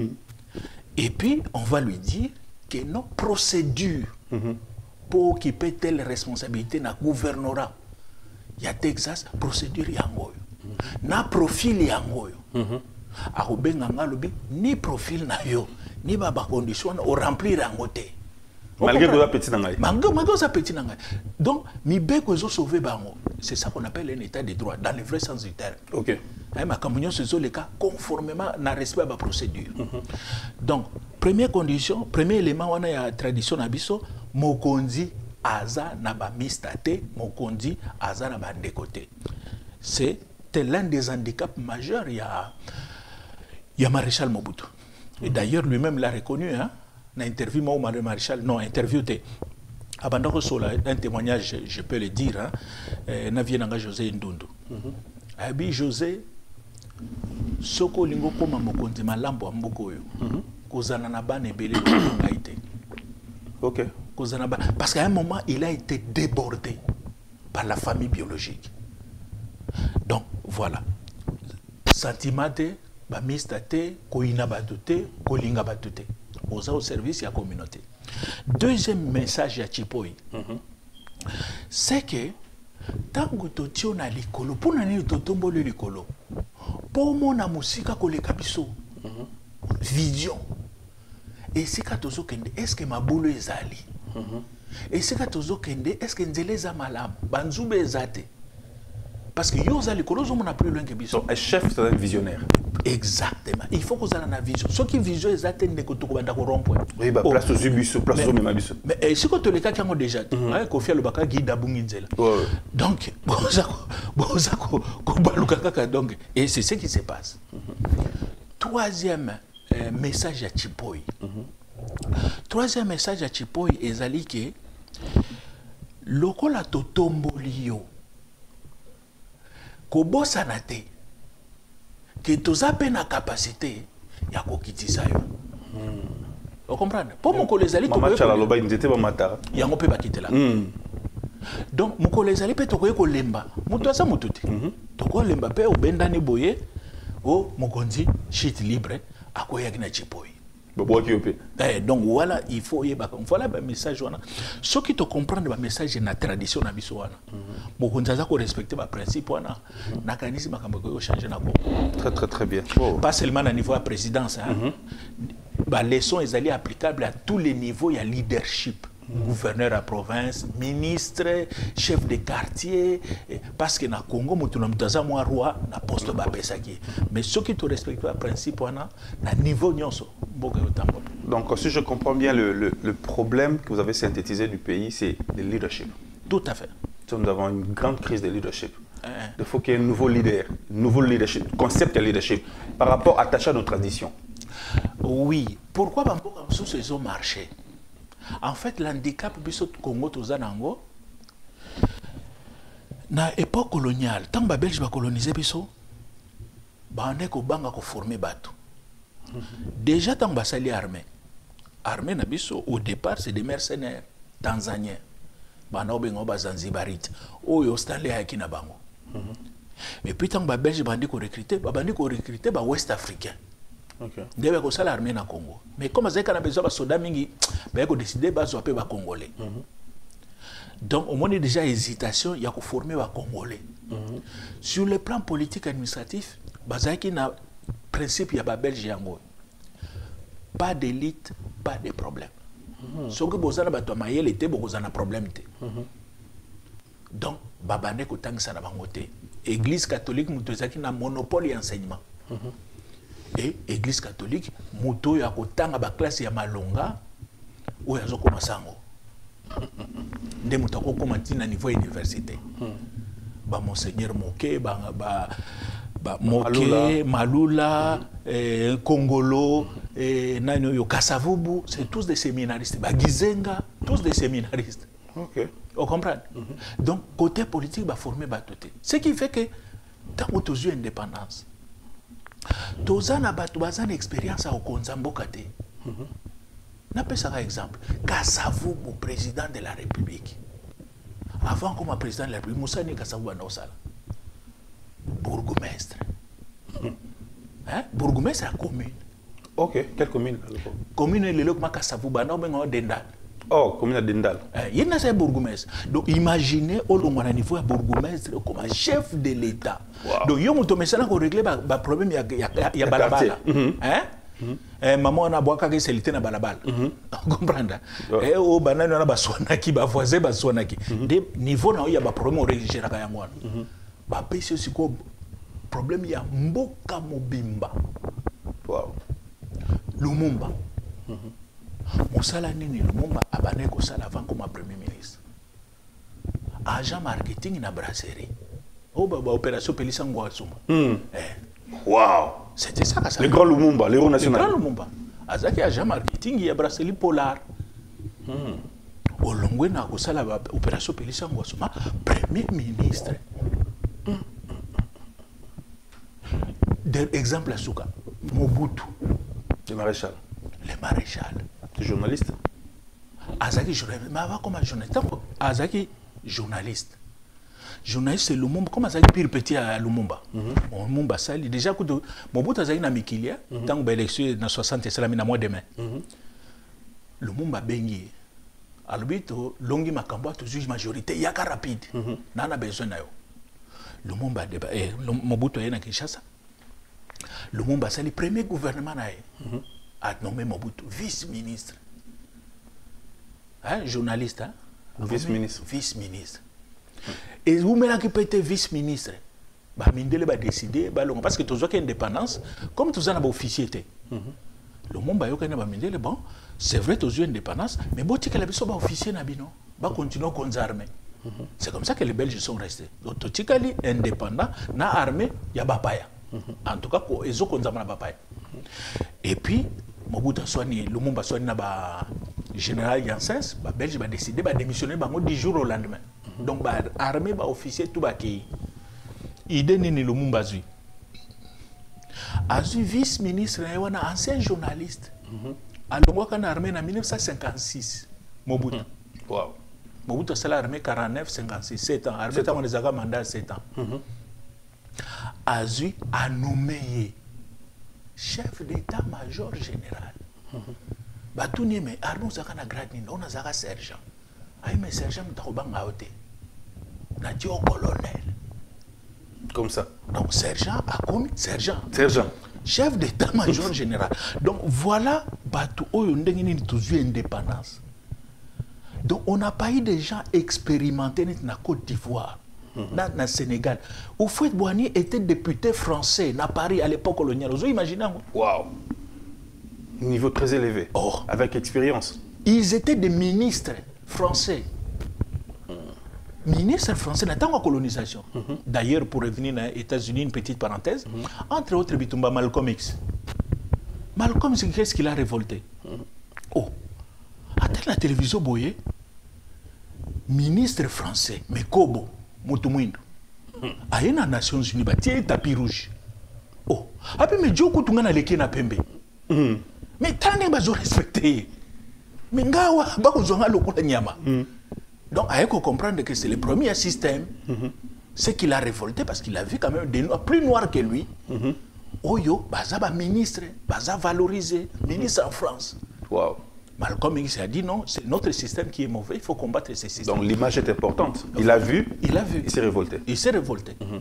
Et puis on va lui dire que nos procédures pour occuper telle responsabilité na gouvernorat ya Texas, procédure yangoyo. Na profil yangoyo. Arobenga ngalobi ni profil na yo ni baba condition au remplir yangote. Malgré que ça petit nangai. Malgré ça petit nangai. Donc mi beko zo sauver bango. C'est ça qu'on appelle un état de droit dans le vrai sens du terme. OK. Ay ma campagne ce sont les cas conformément na respect à la procédure. Donc première condition, premier élément on a la tradition na biso mokonzi aza na ba mistate, mokonzi aza na ba décoté. C'est l'un des handicaps majeurs il y a il y a Maréchal Mobutu. Et d'ailleurs lui-même l'a reconnu hein. Dans l'interview, moi, le maréchal, non, interviewé. Avant de un témoignage, je peux le dire, hein, Navienanga José Ndundu. Abi José, Soko Lingo Koma Mokondi Malambo Ambokoyo, Kozana Naban et Belé Ngaïté. Ok. Parce qu'à un moment, il a été débordé par la famille biologique. Donc, voilà. Sentimate, Bamistate, Koina Batute, Kolinga Batute. Au service de la communauté. Deuxième message à Chipoi, mm-hmm. c'est que tant que tu as l'écolo, pour n'aller au tombeau de l'écolo, pour mon amusika ko le kabiso, vision. Et c'est quand tu kende, est-ce que ma boule est ali? Et c'est quand tu kende, est-ce que nzele za malam, banzube ezate? Parce que yo za l'écolo, on a plus loin que biso. Un chef, c'est un visionnaire. Exactement. Il faut que vous ayez une vision. Ce qui vision est atteint de rond-point. Oui, bah, place aux ubus, place aux mêmes biso. Mais si vous avez cas qui ont déjà dit, Kofi Alobaka Guy Dabungizela. Donc, donc, et c'est ce qui se passe. Troisième euh, message à Chipoi. Troisième message à Chipoi est que lokola totombolio kobosanate que tu as la capacité ya kokitisa yo. Vous comprenez? Pour mon collègue ali to ko loba ndete ba matara. Ya ngope ba kitela. Donc mon collègue ali pe to ko lemba. Mutu asa mututi. To ko lemba pe obendani boye o mokonzi shit libre akoya kina Chipoi. Eh, donc voilà, il faut y voilà le message. Ce qui te comprend le message de la tradition, beaucoup de gens respecter le principe, très très très bien. Oh. Pas seulement au niveau de la présidence. Hein. Mm-hmm. Bah, les leçons sont applicables à tous les niveaux, il y a leadership. Mm-hmm. Gouverneur à province, ministre, chef de quartier, parce que dans le Congo, nous avons un roi, na poste de Babesaki. Mais ceux qui te respectent le principe, na niveau nyonso. Donc, si je comprends bien, le, le, le problème que vous avez synthétisé du pays, c'est le leadership. Tout à fait. Nous avons une grande crise de leadership. Il faut qu'il y ait un nouveau leader, un nouveau leadership, concept de leadership, par rapport attaché à nos traditions. Oui. Pourquoi ils ont marché? En fait, l'handicap du Congo, dans l'époque coloniale, tant que les Belges ont colonisé, ils ont formé. Déjà, tant que les armées, armée au départ, c'est des mercenaires tanzaniens. Ils ont Zanzibarite. Ils ont mais puis, tant que les Belges ont recruté, ils ont recruté les Ouest-Africains. Ils ont recruté l'armée na Congo. Mais comme ils ont besoin de soldats, ils ont décidé de faire les Congolais. Donc, au moins, il y a déjà hésitation, il y a former les Congolais. Sur le plan politique et administratif, il y a un principe, il y a des Belges. Pas d'élite, pas de problème. Ce que vous avez fait, vous avez un problème. Donc, babane ko tang sana bangote. Église catholique mutozaki na monopole d'enseignement. Et église catholique muto ya ko tanga ba classe ya malonga ou ya zoko masango. Nde mutako koma tina niveau université. Ba monseigneur Moké ba ba ba Moké, Malula, eh, Kongolo, eh, nani yo Kasavubu, c'est tous des séminaristes. Ba Gizenga, tous des séminaristes. OK. Vous comprenez? Mm-hmm. Donc, côté politique, il va former Batoté. Ce qui fait que, tant que tu as une indépendance, tu as une expérience au Konzambo Kate. On appelle ça un exemple. Kassavou, mon président de la République. Avant, comme président de la République, Moussa ni Kassavou à Naosala. Bourgmestre. Hein? Bourgmestre, la commune. Ok, quelle commune? Commune, le locement Kassavou, Bano, Bengo, Dendal. Oh, commune de Dendal. Il y a un bourgmestre. Donc imaginez au niveau de bourgmestre comme chef de l'État. Wow. Donc il y a un régler le problème, il y a balabala. Hein? Maman a boire quelque chose na balabala. Vous comprenez? Et au banane on a besoin qui va voisin besoin qui. Des niveaux là il y a un problème au régler la kayangwana. Ba pesi aussi ko problème il y a Mboka Mobimba. Wow. Lumumba. Moussala Nini Lumumba abane ko sala avant comme premier ministre. Agent marketing na brasserie. Oh bah opération Pelisa Ngwasuma. Mm. Eh. Wow. C'était ça ça. Le grand Lumumba, l'héros national. Le grand Lumumba. Azaki agent marketing ya brasserie Polar. Hmm. Olongwe na ko sala opération Pelisa Ngwasuma premier ministre. Mm. De exemple à Souka. Mobutu. Le maréchal. Le maréchal. Le journaliste. Azaki journaliste. Mais avant comme journaliste. Azaki journaliste. Journaliste c'est Lumumba. Comme Azaki pire petit à Lumumba. Lumumba sali. Déjà que Mobutu Azaki na mikilia. Tant que l'élection na soixante salami na mois demain. Lumumba bengi. Albito longi makambo toujours majorité. Yaka rapide. Nana besoin na yo. Lumumba débat. Eh Mobutu est na Kinshasa. Lumumba c'est le premier gouvernement na ye. A nommé Mobutu vice-ministre. Hein, journaliste, hein? Vice-ministre. Vice-ministre. Et vous me l'avez été vice-ministre. Bah, Mindele va décider, parce que tu as une indépendance, comme tu as un officier. Le monde va dire Mindele, bon, c'est vrai, tu as une indépendance, mais bon, tu as un officier, tu vas continuer à les armées. C'est comme ça que les Belges sont restés. Donc, tu as une indépendant, na armée, il y a Bapaya. En tout cas, ils ont condamné Bapaya. Et puis, Mobutu Soani, Lumumba Soani, le général Yansens, les Belges ont décidé de démissionner dix jours au lendemain. Donc, l'armée, l'officier, tout va qui. Idée ni Lumumba Zui. Azui, vice-ministre, un ancien journaliste. Alors, quand l'armée en mille neuf cent cinquante-six, Mobutu. Wow. Mobutu a l'armée quarante-neuf cinquante-six, sept ans. L'armée a un mandat sept ans. Azui a nommé chef d'état-major général. Bah tout n'est mais Arnaud Zakana Gradin, on a Zara sergent. Aïe mais sergent Taroban Aote. On a dit au colonel. Comme ça. Donc sergent a commis sergent. Sergent. Chef d'état-major général. Donc voilà, Batou Oyondengini toujours indépendance. Donc on n'a pas eu des gens expérimentés dans la Côte d'Ivoire, mm-hmm. dans le Sénégal. Houphouët Boigny était député français à Paris à l'époque coloniale. Vous imaginez? Waouh! Niveau très élevé. Oh. Avec expérience. Ils étaient des ministres français. Mm. Ministres français dans la colonisation. Mm-hmm. D'ailleurs, pour revenir aux États-Unis, une petite parenthèse, mm-hmm. entre autres, Bitumba Malcolm X. Malcolm X, qu'est-ce qu'il a révolté? Mm-hmm. Oh! À la télévision, Boye, ministre français, mais Kobo, Moutoumouindou, a une Nations Unies, bah tiens tapis rouge. Oh, après mais Dieu coupe tout le monde à l'équipe na pembe. Mais tant n'est pas respecté. Mais ngawa ba uzonga lokula nyama. Donc il faut comprendre que c'est le premier système, c'est qu'il a révolté parce qu'il a vu quand même des noirs plus noirs que lui. Oyo, baza ba ministre, baza valorisé, ministre en France. Wow. Malcolm X a dit non, c'est notre système qui est mauvais, il faut combattre ce système. Donc l'image est importante. Il a vu, il a vu, il s'est révolté. Il s'est révolté. Mm-hmm.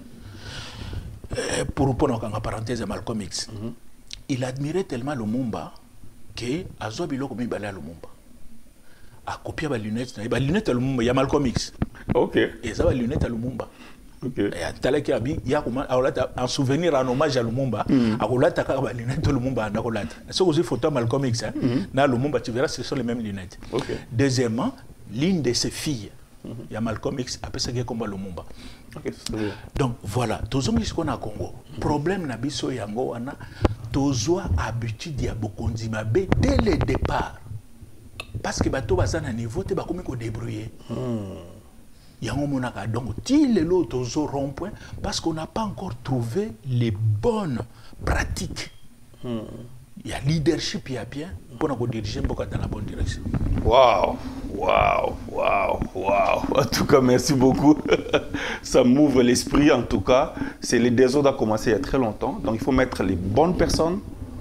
euh, pour répondre en parenthèse à Malcolm X, mm-hmm. il admirait tellement Lumumba que Azo Biloko mi balé à Lumumba. A copié les lunettes, les lunettes à Lumumba, il y a Malcolm X. Ok. Et ça va les lunettes à Lumumba. Ok. Il y a un souvenir, un hommage à Lumumba. Il y a les lunettes de Lumumba. C'est aussi photo Malcolm X. Dans Lumumba, tu verras, ce sont les mêmes lunettes. Okay. Deuxièmement, l'une de ses filles, il mm -hmm. y a Malcolm X, après ça, il y a comme Lumumba. Okay, donc voilà, tous les gens qui sont au Congo, le problème na biso yango wana, tous ont habitude ya bokondima be dès le départ. Parce que bato baza na niveau te bakomi ko débrouiller. Yango monaka donc il est l'autre au rond-point parce qu'on n'a pas encore trouvé les bonnes pratiques. Hmm. Il y a leadership, il y a bien pour nous diriger dans la bonne direction. Waouh, waouh, waouh, waouh. En tout cas, merci beaucoup. Ça m'ouvre l'esprit. En tout cas, c'est le désordre a commencé il y a très longtemps. Donc, il faut mettre les bonnes personnes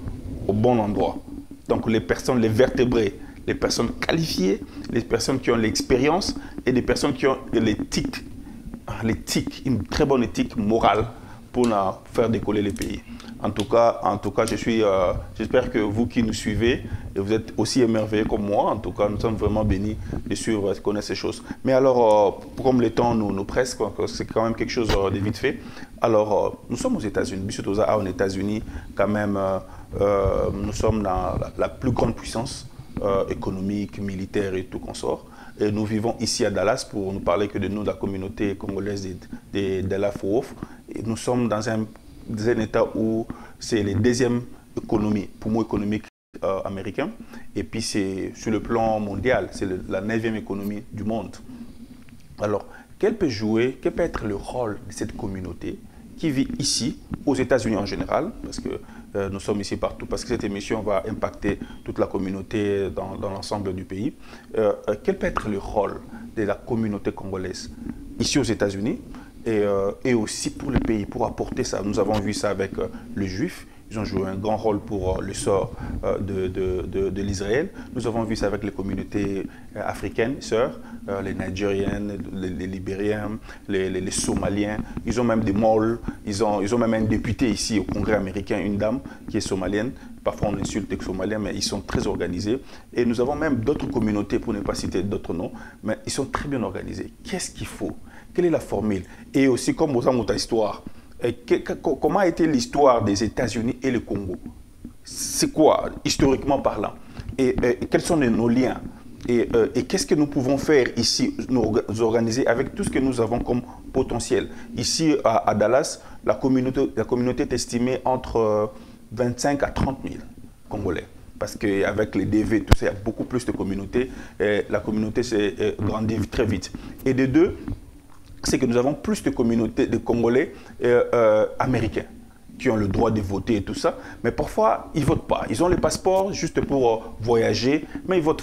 au bon endroit. Donc, les personnes, les vertébrés, les personnes qualifiées, les personnes qui ont l'expérience et des personnes qui ont l'éthique, l'éthique, une très bonne éthique morale pour faire décoller les pays. En tout cas, en tout cas, je suis, euh, j'espère que vous qui nous suivez, et vous êtes aussi émerveillés comme moi. En tout cas, nous sommes vraiment bénis de suivre et de connaître ces choses. Mais alors, euh, comme le temps nous, nous presse, c'est quand même quelque chose de vite fait. Alors, euh, nous sommes aux États-Unis. Bissotoza, aux États-Unis, quand même, euh, euh, nous sommes dans la, la plus grande puissance euh, économique, militaire et tout consort. Et nous vivons ici à Dallas pour nous parler que de nous, de la communauté congolaise de, de, de la F O F. Et nous sommes dans un dans un état où c'est la deuxième économie, poumon économique euh, américain, et puis c'est sur le plan mondial, c'est la neuvième économie du monde. Alors, quel peut jouer, quel peut être le rôle de cette communauté qui vit ici, aux États-Unis en général, parce que euh, nous sommes ici partout, parce que cette émission va impacter toute la communauté dans, dans l'ensemble du pays. Euh, euh, quel peut être le rôle de la communauté congolaise ici aux États-Unis? Et, euh, et aussi pour le pays, pour apporter ça. Nous avons vu ça avec euh, les Juifs. Ils ont joué un grand rôle pour euh, le sort euh, de, de, de, de l'Israël. Nous avons vu ça avec les communautés euh, africaines, sœurs, euh, les Nigériennes, les, les Libériens, les, les, les Somaliens. Ils ont même des malls. Ils ont, ils ont même un député ici au Congrès américain, une dame qui est somalienne. Parfois on insulte les Somaliens, mais ils sont très organisés. Et nous avons même d'autres communautés, pour ne pas citer d'autres noms, mais ils sont très bien organisés. Qu'est-ce qu'il faut? Quelle est la formule? Et aussi, comme vous avez histoire, comment a été l'histoire des États-Unis et le Congo? C'est quoi, historiquement parlant? Et, et quels sont nos liens? Et, euh, et qu'est-ce que nous pouvons faire ici, nous organiser avec tout ce que nous avons comme potentiel? Ici, à, à Dallas, la communauté, la communauté est estimée entre vingt-cinq à trente mille Congolais. Parce qu'avec les D V, tout ça, il y a beaucoup plus de communautés. Et la communauté s'est grandie très vite. Et de deux, c'est que nous avons plus de communautés de Congolais euh, euh, américains qui ont le droit de voter et tout ça, mais parfois ils ne votent pas. Ils ont les passeports juste pour euh, voyager, mais ils ne votent pas.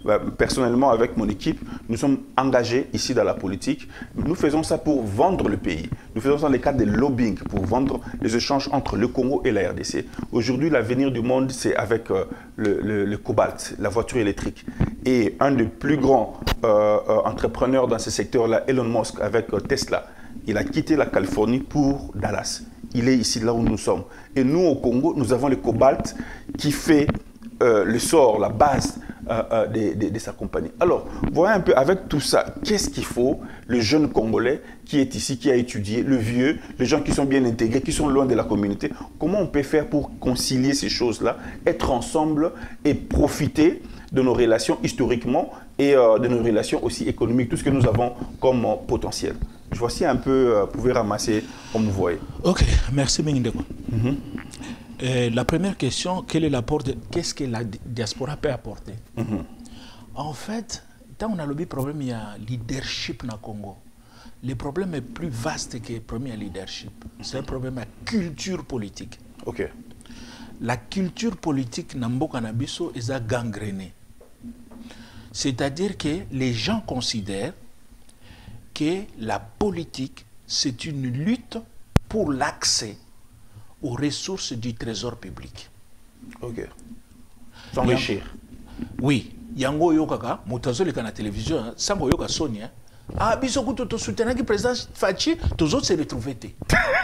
personnellement, avec mon équipe, nous sommes engagés ici dans la politique. Nous faisons ça pour vendre le pays. Nous faisons ça dans le cadre des lobbying, pour vendre les échanges entre le Congo et la R D C. Aujourd'hui, l'avenir du monde, c'est avec euh, le, le, le cobalt, la voiture électrique. Et un des plus grands euh, euh, entrepreneurs dans ce secteur-là, Elon Musk, avec euh, Tesla, il a quitté la Californie pour Dallas. Il est ici, là où nous sommes. Et nous, au Congo, nous avons le cobalt qui fait euh, le sort, la base euh, euh, de, de, de sa compagnie. Alors, voyez un peu, avec tout ça, qu'est-ce qu'il faut, le jeune Congolais qui est ici, qui a étudié, le vieux, les gens qui sont bien intégrés, qui sont loin de la communauté, comment on peut faire pour concilier ces choses-là, être ensemble et profiter de nos relations historiquement et euh, de nos relations aussi économiques, tout ce que nous avons comme euh, potentiel. Voici un peu, euh, vous pouvez ramasser comme vous voyez. Ok, merci Mingindeko. Mm-hmm. euh, la première question, quel est l'apport de, qu'est-ce que la diaspora peut apporter? Mm-hmm. En fait, tant on a le problème, il y a leadership dans le Congo. Le problème est plus vaste que le premier leadership. C'est un problème de culture politique. Ok. La culture politique dans le Canabiso est gangrénée. C'est-à-dire que les gens considèrent que la politique, c'est une lutte pour l'accès aux ressources du trésor public. Ok. S'enrichir. Oui. Yango yokaka, mutazoli kana télévision, sango yoka Sonia. Ah, biso kuto to soutenir le président Fachi, tous autres se retrouver té.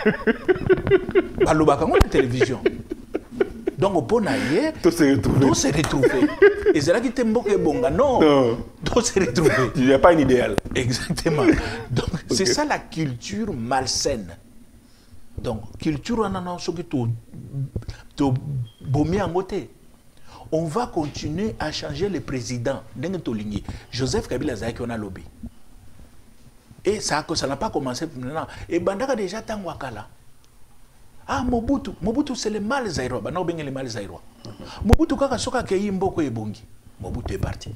Balobaka ngona télévision. Donc pour naïe, tous se retrouver. Tous se retrouver. Et c'est là qui t'emboque bonga non. Non. Tous se retrouver. Il n'y a pas un idéal. Exactement. Donc okay. C'est ça la culture malsaine. Donc culture en annonce que tu tu bomi en côté. On va continuer à changer le président. Joseph Kabila Zaki on a lobby. Et ça ça n'a pas commencé maintenant. Et Bandaka déjà tangwakala. Ah, Mobutu, Mobutu c'est le mal zaïrois. Bah non, ben le mal zaïrois. Mobutu kaka soka keyi mboko ebongi. Mobutu est parti.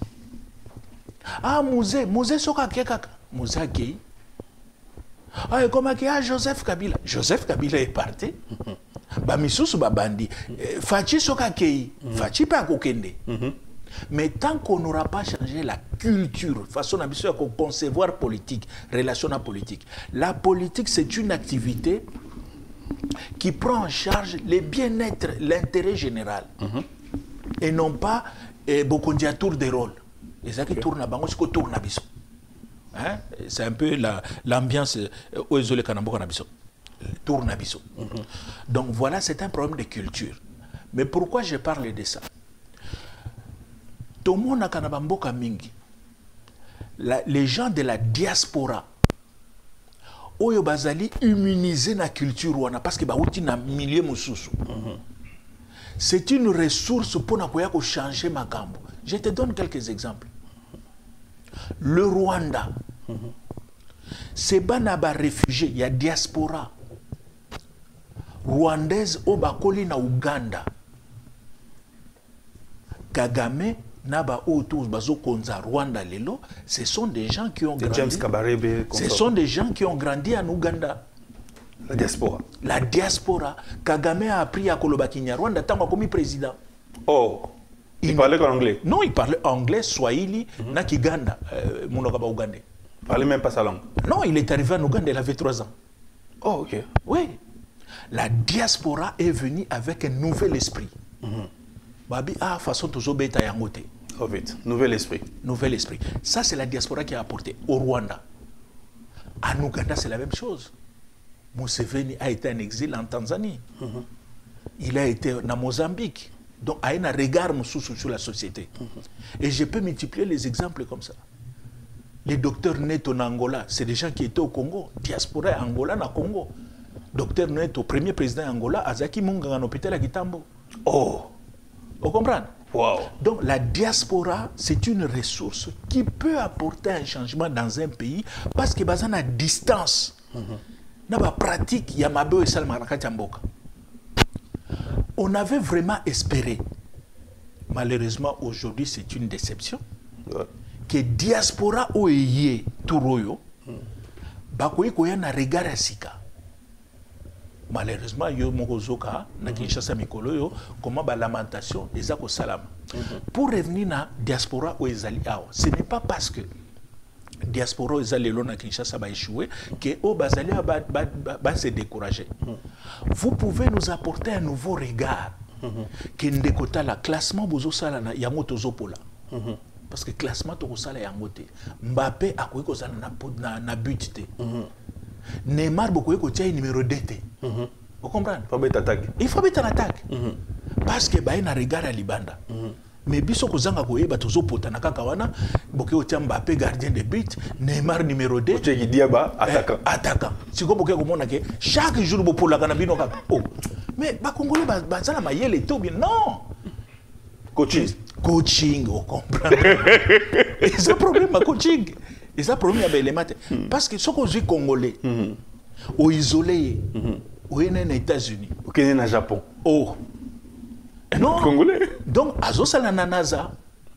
Ah, Mouzé, Mouzé soka ke kaka. Mouzé a keyi. Ah, et comment que ah, Joseph Kabila. Joseph Kabila est parti. Bah misusu ba bandi. Fachi soka keyi. Fachi pas kokende. Mais tant qu'on n'aura pas changé la culture, façon d'habitude de concevoir politique, relation à politique. La politique, c'est une activité qui prend en charge le bien-être, l'intérêt général. Mm-hmm. Et non pas eh, beaucoup de tour de rôle. Et ça qui okay. tourne à Bango, c'est qu'on tourne à Bissot. Hein? C'est un peu l'ambiance où ils ont les canambos à Bissot. Tourne à Bissot. Donc voilà, c'est un problème de culture. Mais pourquoi je parle de ça? Tout le monde a kanabambo kamingi. Les gens de la diaspora, oyo bazali immuniser na culture wana parce que bauti na milieu mususu. Mm-hmm. C'est une ressource pour na koya ko changer makambo. Je te donne quelques exemples. Le Rwanda. Mm-hmm. C'est banaba réfugiés, il y a diaspora rwandaise au bakoli na Uganda. Kagame Naba autour bazo konza Rwanda lelo, ce sont des gens qui ont grandi. James Kabarebe, ce sont des gens qui ont grandi en Ouganda. La diaspora. La diaspora. Kagame a appris à Koloba Kinyarwanda tant comme président. Oh. Il, il parlait en anglais. Non, il parlait anglais, swahili, mm-hmm. na Kiganda, euh, monogaba ougandais. Il parlait même pas sa langue. Non, il est arrivé en Ouganda, il avait trois ans. Oh, ok. Oui. La diaspora est venue avec un nouvel esprit. Mm-hmm. Babi, ah, façon toujours bêta yangote. Oh, vite. Nouvel esprit. Nouvel esprit. Ça, c'est la diaspora qui a apporté au Rwanda. En Ouganda, c'est la même chose. Museveni a été en exil en Tanzanie. Mm-hmm. Il a été en Mozambique. Donc, il y a un regard sur la société. Mm-hmm. Et je peux multiplier les exemples comme ça. Les docteurs Neto en Angola, c'est des gens qui étaient au Congo. Diaspora Angola na Congo. Docteur Neto, premier président Angola, Azaki Munga en hôpital à Gitambo. Oh! Vous comprenez? Wow. Donc la diaspora, c'est une ressource qui peut apporter un changement dans un pays parce que basé à distance, mm-hmm. na pratique ya mabeo et salmaraka tamboka. On avait vraiment espéré. Malheureusement, aujourd'hui, c'est une déception. Ouais. Que diaspora oeye turoyo, mm. bakoye koya na regard asika. Malheureusement, yo mokozoka na Kinshasa mikolo yo comment ba lamentation ezako salama. Pour revenir à la diaspora ou ezali awa, ce n'est pas parce que diaspora ou ezali lona Kinshasa va échouer que au bazali va se décourager. Vous pouvez nous apporter un nouveau regard. Que ndekota la classement bozo sala na yango tozo pola. Parce que classement to sala yango te. Mbappé akoyi ko sala na na, na but te. Neymar bokoyi ko tia numéro deux te. Vous comprenez? Faut mettre attaque. Il faut mettre en attaque. Parce que ba ina regard à libanda. Mais biso ko zanga ko yeba tozo pota na kaka wana bokoyi ko tia Mbappé gardien de but, Neymar numéro deux. Oche Diaba attaquant. Eh, attaquant. Si ko bokoyi ko mona ke chaque jour bo pola kana bino kaka. Oh. Mais ba Congolais ba ba zala mayele to bien non. Coaching. Coaching, vous comprenez? Et c'est un problème, coaching. Et c'est un problème avec les maths. Parce que ce qu'on dit Congolais, au isolé, au États-Unis, au Kenya, au Japon. Oh. Non. Congolais. Donc, à Zosala Nanaza,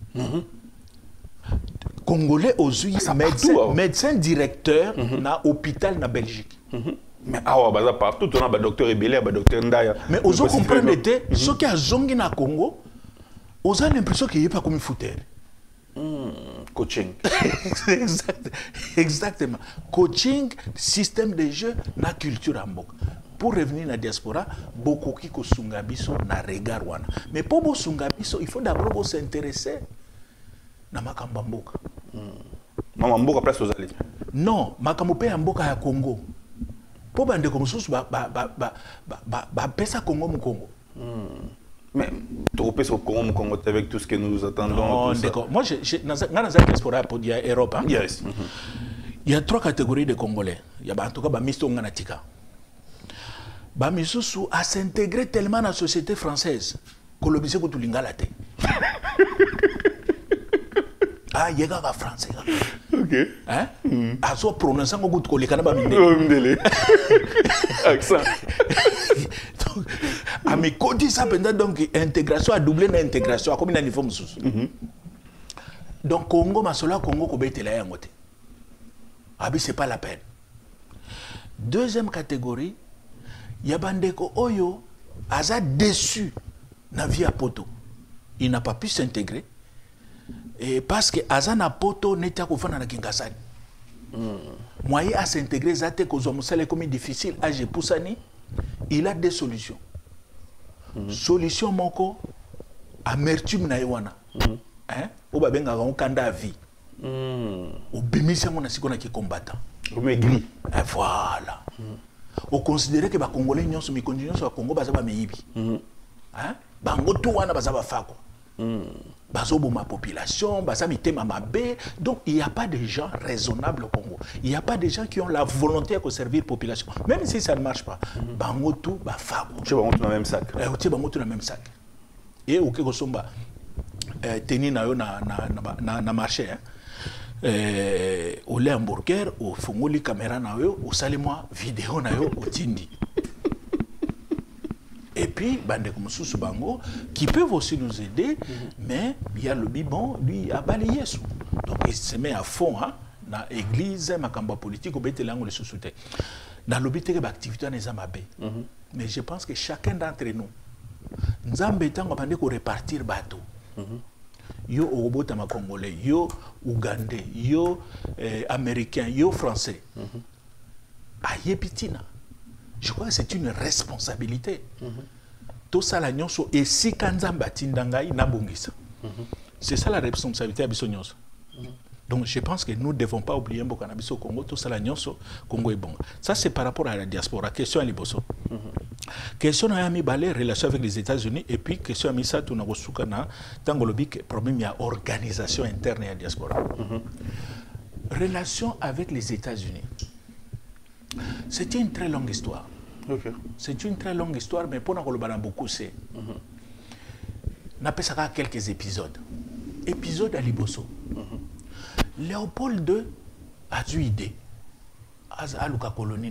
Congolais aux U S, médecin, médecin directeur na hôpital na Belgique. Mais ah ouais, partout, on a un docteur Ebele, un docteur Ndaya. Mais aux autres comprennent ce qui a zongi na Congo. On a l'impression qu'il n'y a pas comme un footeur. Mm, coaching. Exact, exactement. Coaching, système de jeu, la culture en bok. Pour revenir à la diaspora, beaucoup qui sungabiso na regard wana. Mais pour bo sungabiso, il faut d'abord s'intéresser na makamba mboka. Mama mboka place aux alliés. Non, makambo pe mboka ya Congo. Pour bande comme ça, ba ba ba ba ba ba pesa Congo mu Congo. Mais tu repères au Congo, Congo avec tout ce que nous attendons. Non, d'accord. Moi, je dans la diaspora pour dire Europe. Hein? Yes. Mm-hmm. Il y a trois catégories de Congolais. Il y a en tout cas Bamisto Nganatika. Bamisusu a s'intégrer tellement dans la société française que le bise ko lingala te. Ah, il y a des Français. Ok. Hein? Mm. Ah, so prononçant au bout de kolekana ba minde. Oh, mdele. Accent. Ah, mais quand dit ça, donc intégration a doublé l'intégration à combien de niveaux sous. Donc Congo, Masola, Congo, Kobe, la yangote. Ah, mais c'est pas la peine. Deuxième catégorie, Yabandeko Oyo, Aza déçu na vie à poto. Il n'a pas pu s'intégrer. Et parce que Aza na poto n'était qu'au fond na Kingasani. Moyen à s'intégrer, Zate Kozomosale comme difficile, à Poussani, il a des solutions. Mm -hmm. Solution moko amertume na yewana. Mm -hmm. Hein? Oba benga on kanda vie. Mm. Obimisa mona sikona ki combattant. Omegri. Et voilà. Mm. On considérait que ba Congolais nyonso mi continuons sur Congo bazaba meyibi. Mm. Hein? Bango to wana bazaba fako. Mm. Bazobo ma population, bazami tema mabe. Donc il n'y a pas de gens raisonnables au Congo. Il n'y a pas de gens qui ont la volonté de servir la population. Même si ça ne marche pas. Mm. Bango tout ba fako. Tu vas monter dans le même sac. Eh, tu vas monter dans le même sac. Et au Kego Somba eh, teni na yo na na na, na, na marché hein. Eh, au lait hamburger, au fongoli caméra na yo, au salé-moi vidéo na yo, au tindi. Et puis, bande comme Soussou Bango, qui peuvent aussi nous aider, mm-hmm. mais il y a le bibon, lui, a balayé sous. Donc, il se met à fond, hein, dans l'église, ma campagne politique, au bété l'angle sous-souté. Dans le but de l'activité, on est amabé. Mais je pense que chacun d'entre nous, nous avons besoin de répartir bateau. Yo Obotama Congolais, yo Ougandais, yo eh, Américain, yo Français. Ah, yepitina. Je crois que c'est une responsabilité. Tout ça, la nyonso, et si Kanzamba Tindangai Nabungisa. C'est ça la responsabilité à Bissonyonso. Donc je pense que nous ne devons pas oublier que cannabis au Congo, tout ça la nyonso, Congo est bon. Ça c'est par rapport à la diaspora. Question à Liboso. Question à Ami Balé, relation avec les États-Unis, et puis question à Misa Tunagosukana, Tangolobik, problème il y a organisation interne et à la diaspora. Relation avec les États-Unis. C'est une très longue histoire. Okay. C'est une très longue histoire, mais pour nous, beaucoup c'est. On appelle ça quelques épisodes. Épisode à Liboso. Mm-hmm. Léopold deux a eu idée. A Luka colonie.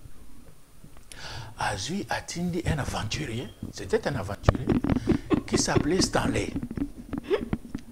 A eu attendi un aventurier. C'était un aventurier qui s'appelait Stanley.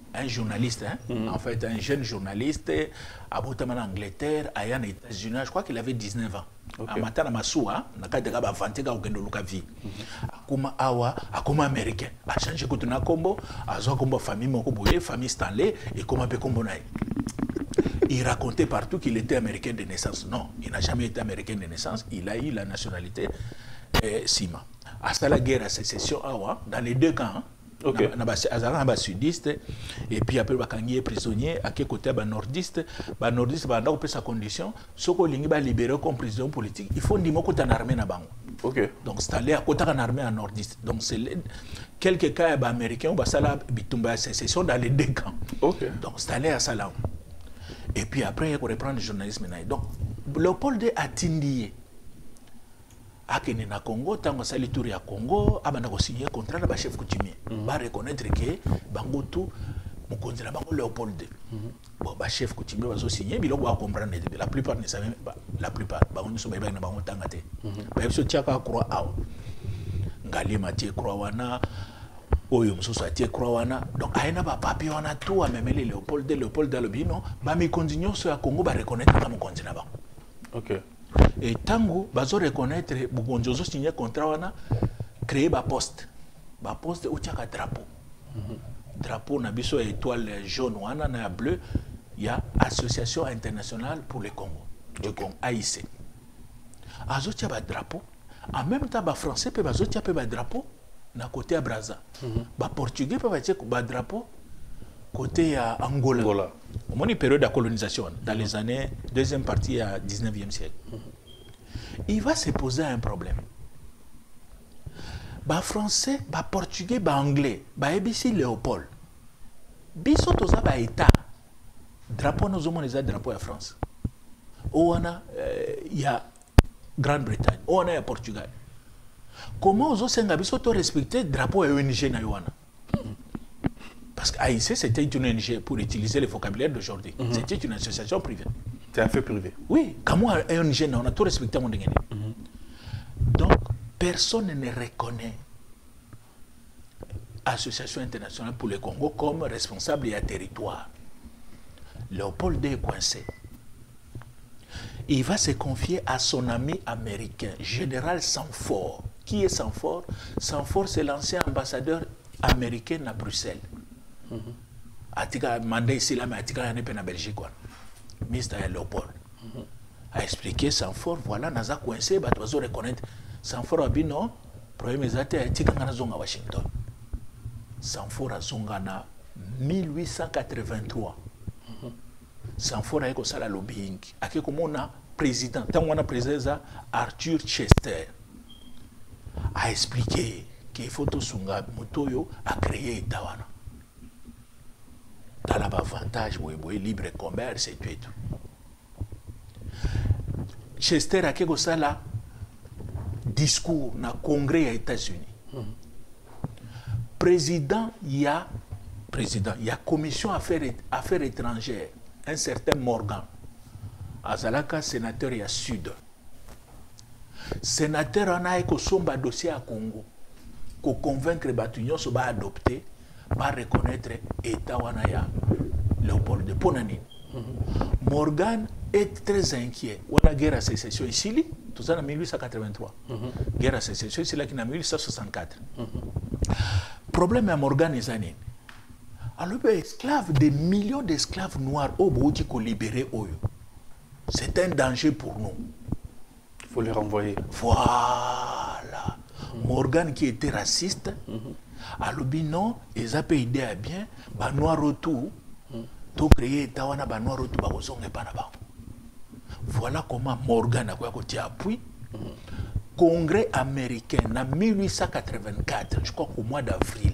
un journaliste, hein? Mm-hmm. En fait, un jeune journaliste, à Botaman, Angleterre, à Yann, États-Unis, je crois qu'il avait dix-neuf ans. Okay. À Matana Massoua, n'a pas de gars vanté au Gendo Lukavi. Akuma Awa, Akuma américain. A changé de na combo, a zo combo famille Mokoboye, famille Stanley, et comment peut combo naï. Il racontait partout qu'il était américain de naissance. Non, il n'a jamais été américain de naissance. Il a eu la nationalité eh, Sima. Hasta la guerre à sécession, Awa, dans les deux camps. Okay. Azara ba sudiste et puis après bakangier prisonnier à quel côté ba nordiste ba nordiste ba ndako sa condition soko lingi ba libérer comme prisonnier politique il faut ndimo ko tan armée na bango. OK. Donc Stanley à côté en armée en nordiste. Donc c'est quelques cas ba américains ba sala bitumba sécession dans les deux camps. OK. Donc Stanley à salam. Et puis après il reprend le journalisme na. Donc Léopold a tindié akene na Congo tango sali tour ya Congo abanda ko signer contrat na ba chef coutumier mm -hmm. ba reconnaître que bango tout mokonzi na bango Léopold mm -hmm. Bon ba chef coutumier bazo signer biloko ba comprendre la plupart ne savent pas la plupart bango nso ba na bango tanga te ba biso tiaka croix aw ngali matie croix wana oyo msusu atie croix wana donc aina ba papier wana tout amemeli Léopold Léopold Dalobino ba mikonzi nyonso ya Congo ba reconnaître ka mokonzi na bango. OK. Et tango bazo reconnaître bugonjozo signer contrat wana créer ba poste ba poste ou tiaka drapeau mm -hmm. drapeau na biso étoile jaune wana na bleu ya association internationale pour le Congo du Congo A I C azo tia ba drapeau en même temps ba français pe bazo tia pe ba drapeau na côté à Brazza mm -hmm. ba portugais pe ba tia ba drapeau côté à Angola. Angola. Au moins une période de colonisation dans mm -hmm. les années deuxième partie à dix-neuvième siècle. Mm -hmm. Il va se poser un problème. Bah français, bah portugais, bah anglais, bah A B C Léopold. Biso toza ba état. Drapeau nous avons les drapeaux à France. Oana il y a Grande-Bretagne, oana il y a Portugal. Comment os senga biso to respecter drapeau et O N G na yoana? Parce que A I C, c'était une O N G, pour utiliser le vocabulaire d'aujourd'hui. Mm -hmm. C'était une association privée. C'est un fait privé. Oui, comme O N G, on a tout respecté mon dégât. Mm -hmm. Donc, personne ne reconnaît l'Association internationale pour le Congo comme responsable et territoire. Léopold est coincé. Il va se confier à son ami américain, général Sanford. Qui est Sanford? Sanford, c'est l'ancien ambassadeur américain à Bruxelles. Mm-hmm. Atika mandé ici là mais atika yana pe na Belgique quoi. Mister Léopold mm-hmm. a expliqué Sanford voilà naza coincé ba tozo reconnaître Sanford a dit non problème ezate atika ngana zonga Washington. Sanford a zonga na mille huit cent quatre-vingt-trois. Mm-hmm. Sanford a ko sala lobbying ake komona président tango na président Arthur Chester a expliqué qu'il faut tout sunga motoyo a créé Tawana. Dans l'avantage, oui, libre commerce et tout et tout. Chester a quelque chose là, discours na congrès aux États-Unis. Mm -hmm. Président, il y a président, il y a commission affaires affaires étrangères, un certain Morgan. Azalaka sénateur il y a Sud. Sénateur on a éco somba dossier à Congo, ko convaincre Batunion so ba adopter. Pas reconnaître État Wanaya Léopold de Ponani. Mm-hmm. Morgan est très inquiet. On a guerre à sécession ici, tout ça en mille huit cent quatre-vingt-trois. Mm-hmm. Guerre à sécession ici, là, qui en mille huit cent soixante-quatre. Mm-hmm. Problème à Morgan et Zanin. Alors, esclaves, des millions d'esclaves noirs au bout qui ont libéré Oyo. C'est un danger pour nous. Il faut les renvoyer. Voilà. Mm-hmm. Morgan qui était raciste. Mm-hmm. Alors, non, ils ont aidé à bien, bah, noir autour, tout créer, tawana, bah, noir autour, bah, aux ongles, pas là-bas. Voilà comment Morgan a quoi côté appui. Congrès américain, en mille huit cent quatre-vingt-quatre, je crois qu'au mois d'avril,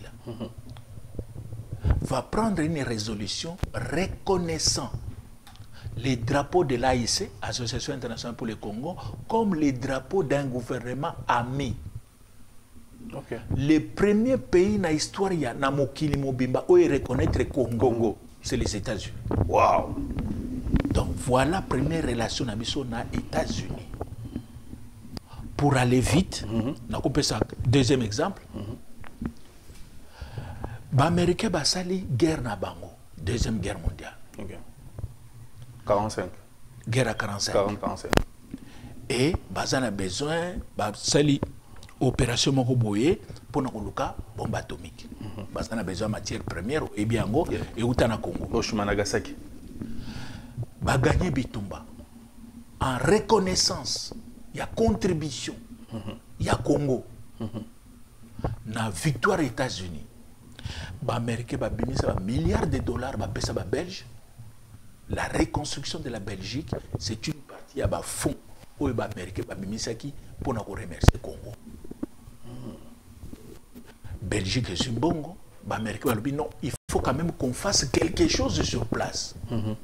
va prendre une résolution reconnaissant les drapeaux de l'A I C, Association internationale pour le Congo, comme les drapeaux d'un gouvernement ami. Okay. Le premier pays dans l'histoire, il y a Namokili Mobimba où il reconnaître le Congo, Congo. C'est les États-Unis. Wow. Donc voilà la première relation avec les États-Unis. Pour aller vite, mm-hmm. ça, deuxième exemple, mm-hmm. les Américains ont sali guerre na bango. Deuxième guerre mondiale. Okay. quarante-cinq. Guerre à quarante-cinq. quarante quarante-cinq. Et baza na besoin ba sali opération moko boye pour na koluka bombe atomique. Baza na besoin matière première et bien ngo et utana Congo. Hiroshima Nagasaki. Ba gagner Bitumba en reconnaissance, il y a contribution, il y a Congo. Na victoire États-Unis. Ba Américain ba bimisa ba milliards de dollars ba pesa ba Belge. La reconstruction de la Belgique, c'est une partie à bas fond où les Américains pour nous remercier Congo. Belgique est un bongo, les Américains non, il faut quand même qu'on fasse quelque chose sur place.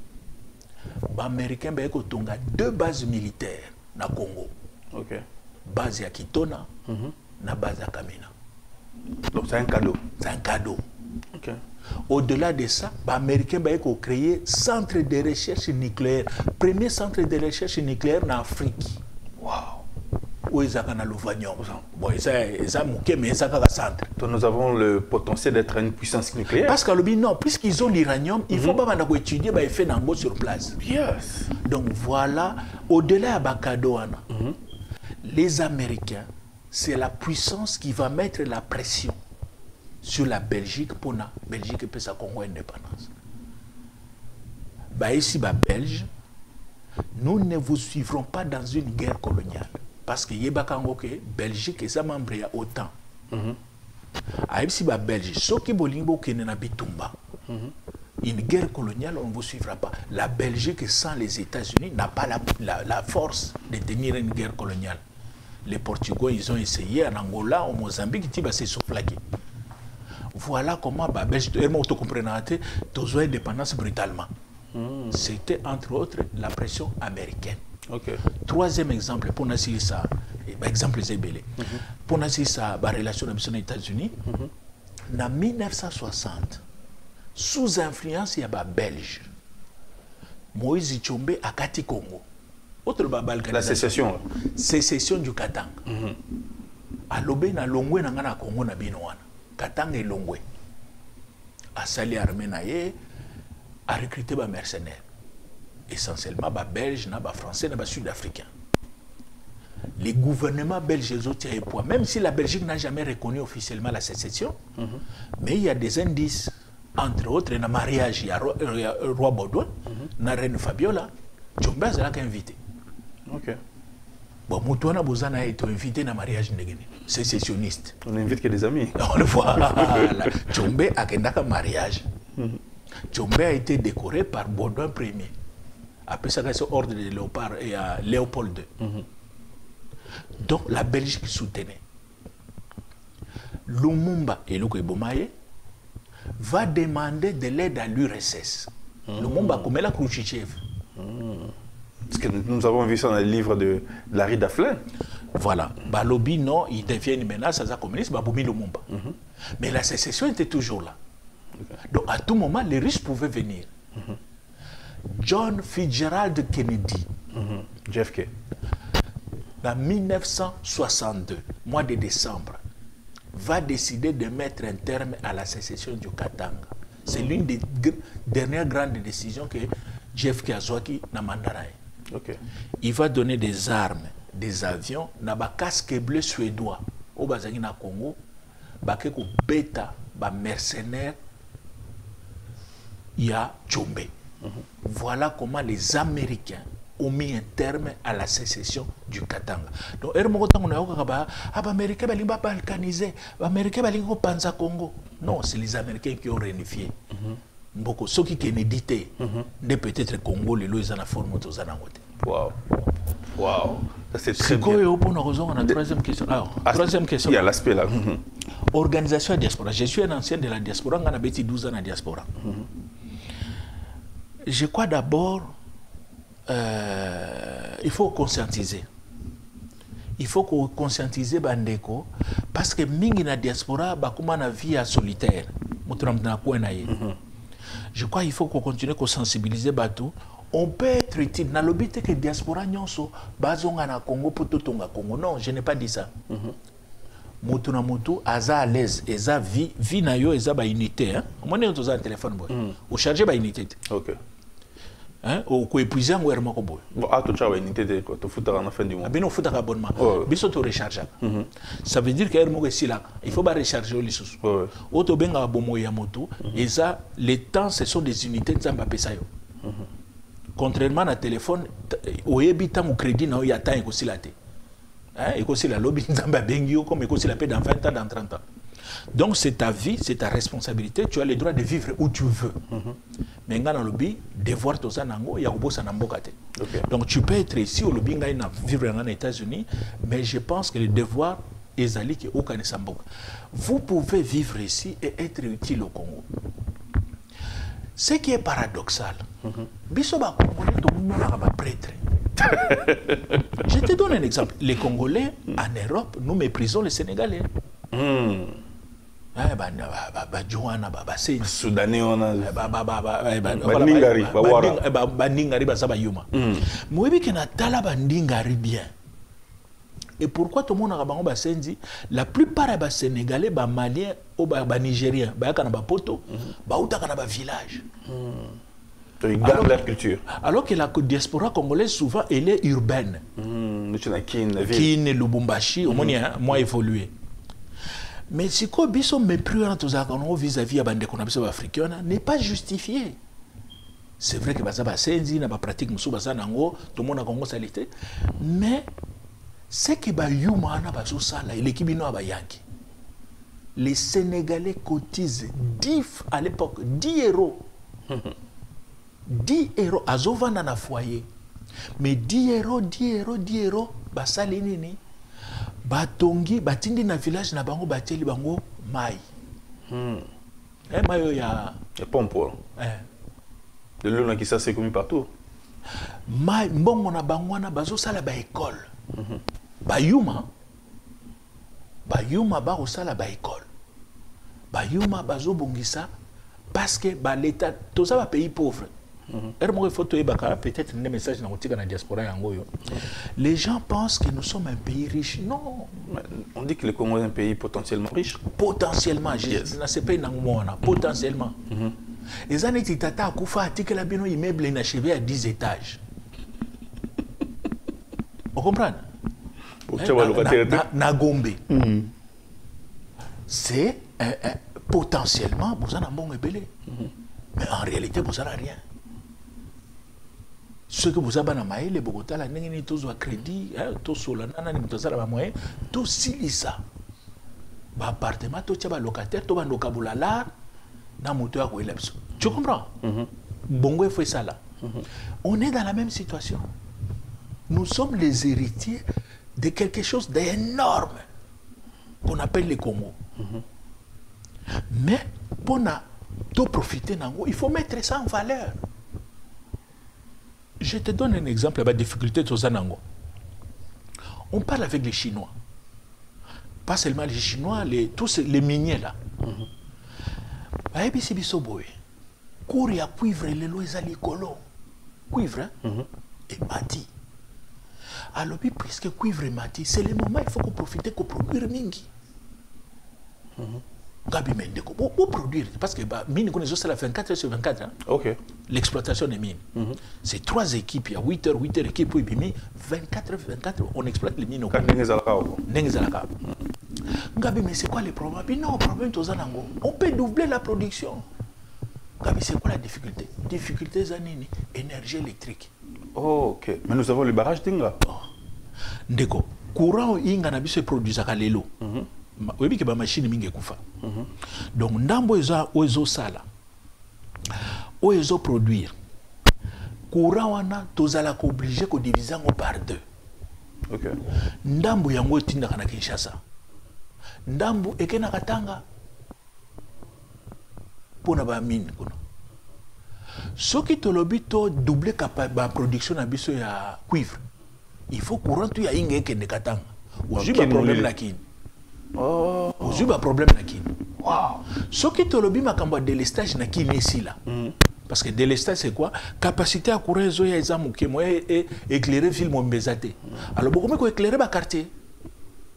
Les Américains ont deux bases militaires na Congo. Okay. Base à Kitona, na base à Kamina. Donc c'est un cadeau. C'est un cadeau. Okay. Au-delà de ça, les Américains ont créé un centre de recherche nucléaire. Premier centre de recherche nucléaire en Afrique. Wow. Où ils ont l'uranium. Bon, ils ont mais ils ont un centre. Donc nous avons le potentiel d'être une puissance nucléaire. Parce que non, puisqu'ils ont l'uranium, il faut pas étudier l'effet d'ango sur place. Yes. Donc voilà, au-delà de Bakadoana, les Américains, c'est la puissance qui va mettre la pression sur la Belgique pour la Belgique peut sa Congo indépendance. Bah ici, bah Belge, nous ne vous suivrons pas dans une guerre coloniale parce que yeba kango que Belgique et sa membre ya autant. Ah ici, bah Belge, ce qui bolingo qui n'est Bitumba, une guerre coloniale, on ne vous suivra pas. La Belgique sans les États-Unis n'a pas la, la, la force de tenir une guerre coloniale. Les Portugais, ils ont essayé en Angola, au Mozambique, ils ont se souflaqué. Voilà comment bah, Belgique est autocompréhensible, tous ont indépendance brutalement. Mm. C'était entre autres la pression américaine. Okay. Troisième exemple, pour nous ça, bah, exemple zébélé. Mm -hmm. Pour nous ça, la relation avec les États-Unis, en mille neuf cent soixante, sous influence, il y a des Belges. Moïse Tshombe à Kati Congo. Autre la sécession. Sécession du Katanga. Mm-hmm. À l'obé na longwe na ngana Congo na binoana. Katanga et longwe. A sali armée na ye, a recruté des mercenaires. Essentiellement des Belges, des Français, des Sud-Africains. Les gouvernements belges ont tiré poids. Même si la Belgique n'a jamais reconnu officiellement la sécession, mm-hmm. mais il y a des indices. Entre autres, dans le mariage, il y a le roi Baudouin, mm-hmm. la reine Fabiola, Tshombe a été invité. Ok. Bon, Moutouana Bouzana a été invité dans le mariage sécessionniste. On n'invite que des amis. On le voit. Tshombe a été dans le mariage. Tshombe a été décoré par Baudouin Premier. Après ça, c'est ordre de Léopard et à Léopold deux. Mm-hmm. Donc, la Belgique soutenait. Lumumba et Luko Bomaye va demander de l'aide à l'U R S S. Mmh. Lumumba comme la Khrouchtchev. Mmh. Parce que nous avons vu ça dans le livre de Larry Daflin. Voilà. Balobi, non, il devient une menace à la communiste, Baboumi Lumumba. Mmh. Mais la sécession était toujours là. Okay. Donc à tout moment, les Russes pouvaient venir. Mmh. John Fitzgerald Kennedy. Mmh. J F K. En mille neuf cent soixante-deux, mois de décembre, va décider de mettre un terme à la sécession du Katanga. C'est l'une des dernières grandes décisions que J F K a zoaki na Mandaraï. Okay. Il va donner des armes, des avions, na ba casque bleu suédois au bazangi na Congo, ba keko beta ba mercenaires ya Tshombe. Mm-hmm. Voilà comment les Américains ont mis un terme à la sécession du Katanga. Donc, les Américains sont balkanisés, les Américains sont panza Congo. Non, c'est les Américains qui ont réunifié. Beaucoup ceux qui ont édité, ne peut-être Congo, les lois en la forme de Zanamote. Wow. Wow. C'est très bien. C'est troisième question. Alors, troisième question. Il y a l'aspect là. Organisation de la diaspora. Je suis un ancien de la diaspora, on a été douze ans dans la diaspora. Je crois d'abord Euh, il faut conscientiser. Il faut conscientiser Bandeko parce que mingi na diaspora bakuma na vie à solitaire. Mm-hmm. Je crois qu'il faut qu'on continue à sensibiliser Batou. On peut être utile. Dans le but que diaspora nyonso bazonga na Congo pour tout tonga Congo. Non, je n'ai pas dit ça. Mm-hmm. moto na moto aza à l'aise eza vie vie na yo eza ba unité hein moni on toza téléphone boy au charger ba unité OK hein au ko épuiser ngo erma ko boy bon à to cha ba unité de ko to futa na fin du mois abino futa abonnement biso to recharger ça veut dire que ermo ko sila il faut ba recharger au lisusu auto benga bomo ya moto eza les temps ce sont des unités nzamba pesa yo contrairement à téléphone oyebi tango crédit na yo ya temps ko sila te hein et aussi la lobby nzamba bengi yo comme aussi la paix dans vingt ans dans trente ans. Donc c'est ta vie, c'est ta responsabilité, tu as le droit de vivre où tu veux. Mais dans le lobby, devoir to ça nango ya kobosa na mboka te. Donc tu peux être ici au lobby ngai na vivre en États-Unis, mais je pense que le devoir ezali ke okanisa mboka. Vous pouvez vivre ici et être utile au Congo. Ce qui est paradoxal. Biso ba Congolais to mona ba prêtre. Je te donne un exemple. Les Congolais en Europe, nous méprisons les Sénégalais. Soudanais, on a. Bandingari, Bandingari, Basabayuma. Moi, je na tala Bandingari bien. Et pourquoi tout le monde a dit la plupart des Sénégalais, des Maliens ou des Nigériens, des Poto, des villages. Ils gardent leur culture. Alors que la diaspora congolaise, souvent, elle est urbaine. Mmh, Kin, Lubumbashi, au moins, moins évolué. Mais si quoi biso mépris vis-à-vis de la africaine n'est pas justifié. C'est vrai que Bazaba Senzi n'a pas pratiqué tout le monde a Congo salité. Mais ce qui est yuma na bazo sala l'équipe no abayaki. Les Sénégalais cotisent dix à l'époque dix euros. dix euros azova na foyer. Mais dix euros, dix euros, dix euros, basali nini? Batongi, batindi na village na bango bateli bango mai. Hmm. Eh mayo ya ya pompo. Eh. De l'eau qui ça c'est commis partout. Mai mbongo na bango na bazo sala ba école. Mm Bayuma. Bayuma ba osala ba école. Bayuma bazo bongisa parce que ba l'état tout ça va pays pauvre. Peut-être un message dans la diaspora. Les gens pensent que nous sommes un pays riche. Non. On dit que le Congo est un pays potentiellement riche. Potentiellement. Yes. Potentiellement. Les années qui tata à Koufa article la bien immeuble inachevé à dix étages. Vous comprenez? Nagombe. C'est potentiellement vous en avez bon ébélé. Mais en réalité vous en avez rien. Ce que vous avez dans le Bogota, la nengeni tous au crédit, tous solana, ni tous la moyen, tous silisa. Ba appartement, tous les locataires, tous les locabulalar, na moteur à élepso. Tu comprends? Bongo fait ça là. On est dans la même situation. Nous sommes les héritiers de quelque chose d'énorme qu'on appelle le Congo. Mais pour tout profiter, il faut mettre ça en valeur. Je te donne un exemple de la difficulté de Zanango. On parle avec les Chinois. Pas seulement les Chinois, les, tous les miniers là. Aïe, c'est bisoboé. Kouri à cuivre, les lois à l'écolo. Cuivre et mati. Alors, puisque cuivre et mati, c'est le moment il faut qu'on profite qu'on produire mingi. Gabi Mendeko, où produire? Parce que bah, mine qu'on est la vingt-quatre heures sur vingt-quatre. Hein? Okay. L'exploitation des mines. Mm -hmm. C'est trois équipes, il y a huit heures, huit heures équipes, puis vingt-quatre heures, vingt-quatre heures, on exploite les mines au Congo. Gabi, mais c'est quoi le problème? Non, le problème, on peut doubler la production. Gabi, c'est quoi la difficulté? Difficulté, zanini, énergie électrique. Oh, ok. Mais nous avons le barrage d'Inga. Oh. Ndeko, courant Inga n'a se produit à l'eau. Oui, que ma machine mingi kufa. Donc ndambo eza ozo sala. Ozo produire. Courant wana tozala ko obligé ko diviser ngo par deux. OK. Ndambo yango tinda kana Kinshasa. Ndambo ekena katanga. Pona ba mine kuna. Soki tolobi to doubler la production na biso ya cuivre. Il faut courant tu ya inga ekende katanga. Ozu ba problème na kini. Oh, ozu ba problème na kini. Wow. Ce qui te lobi makamba délestage na kini ici là. Parce que délestage c'est quoi? Capacité à courir zo ya ezamu ke moye et éclairer ville Mombezate. Alors beaucoup ko éclairer ba quartier.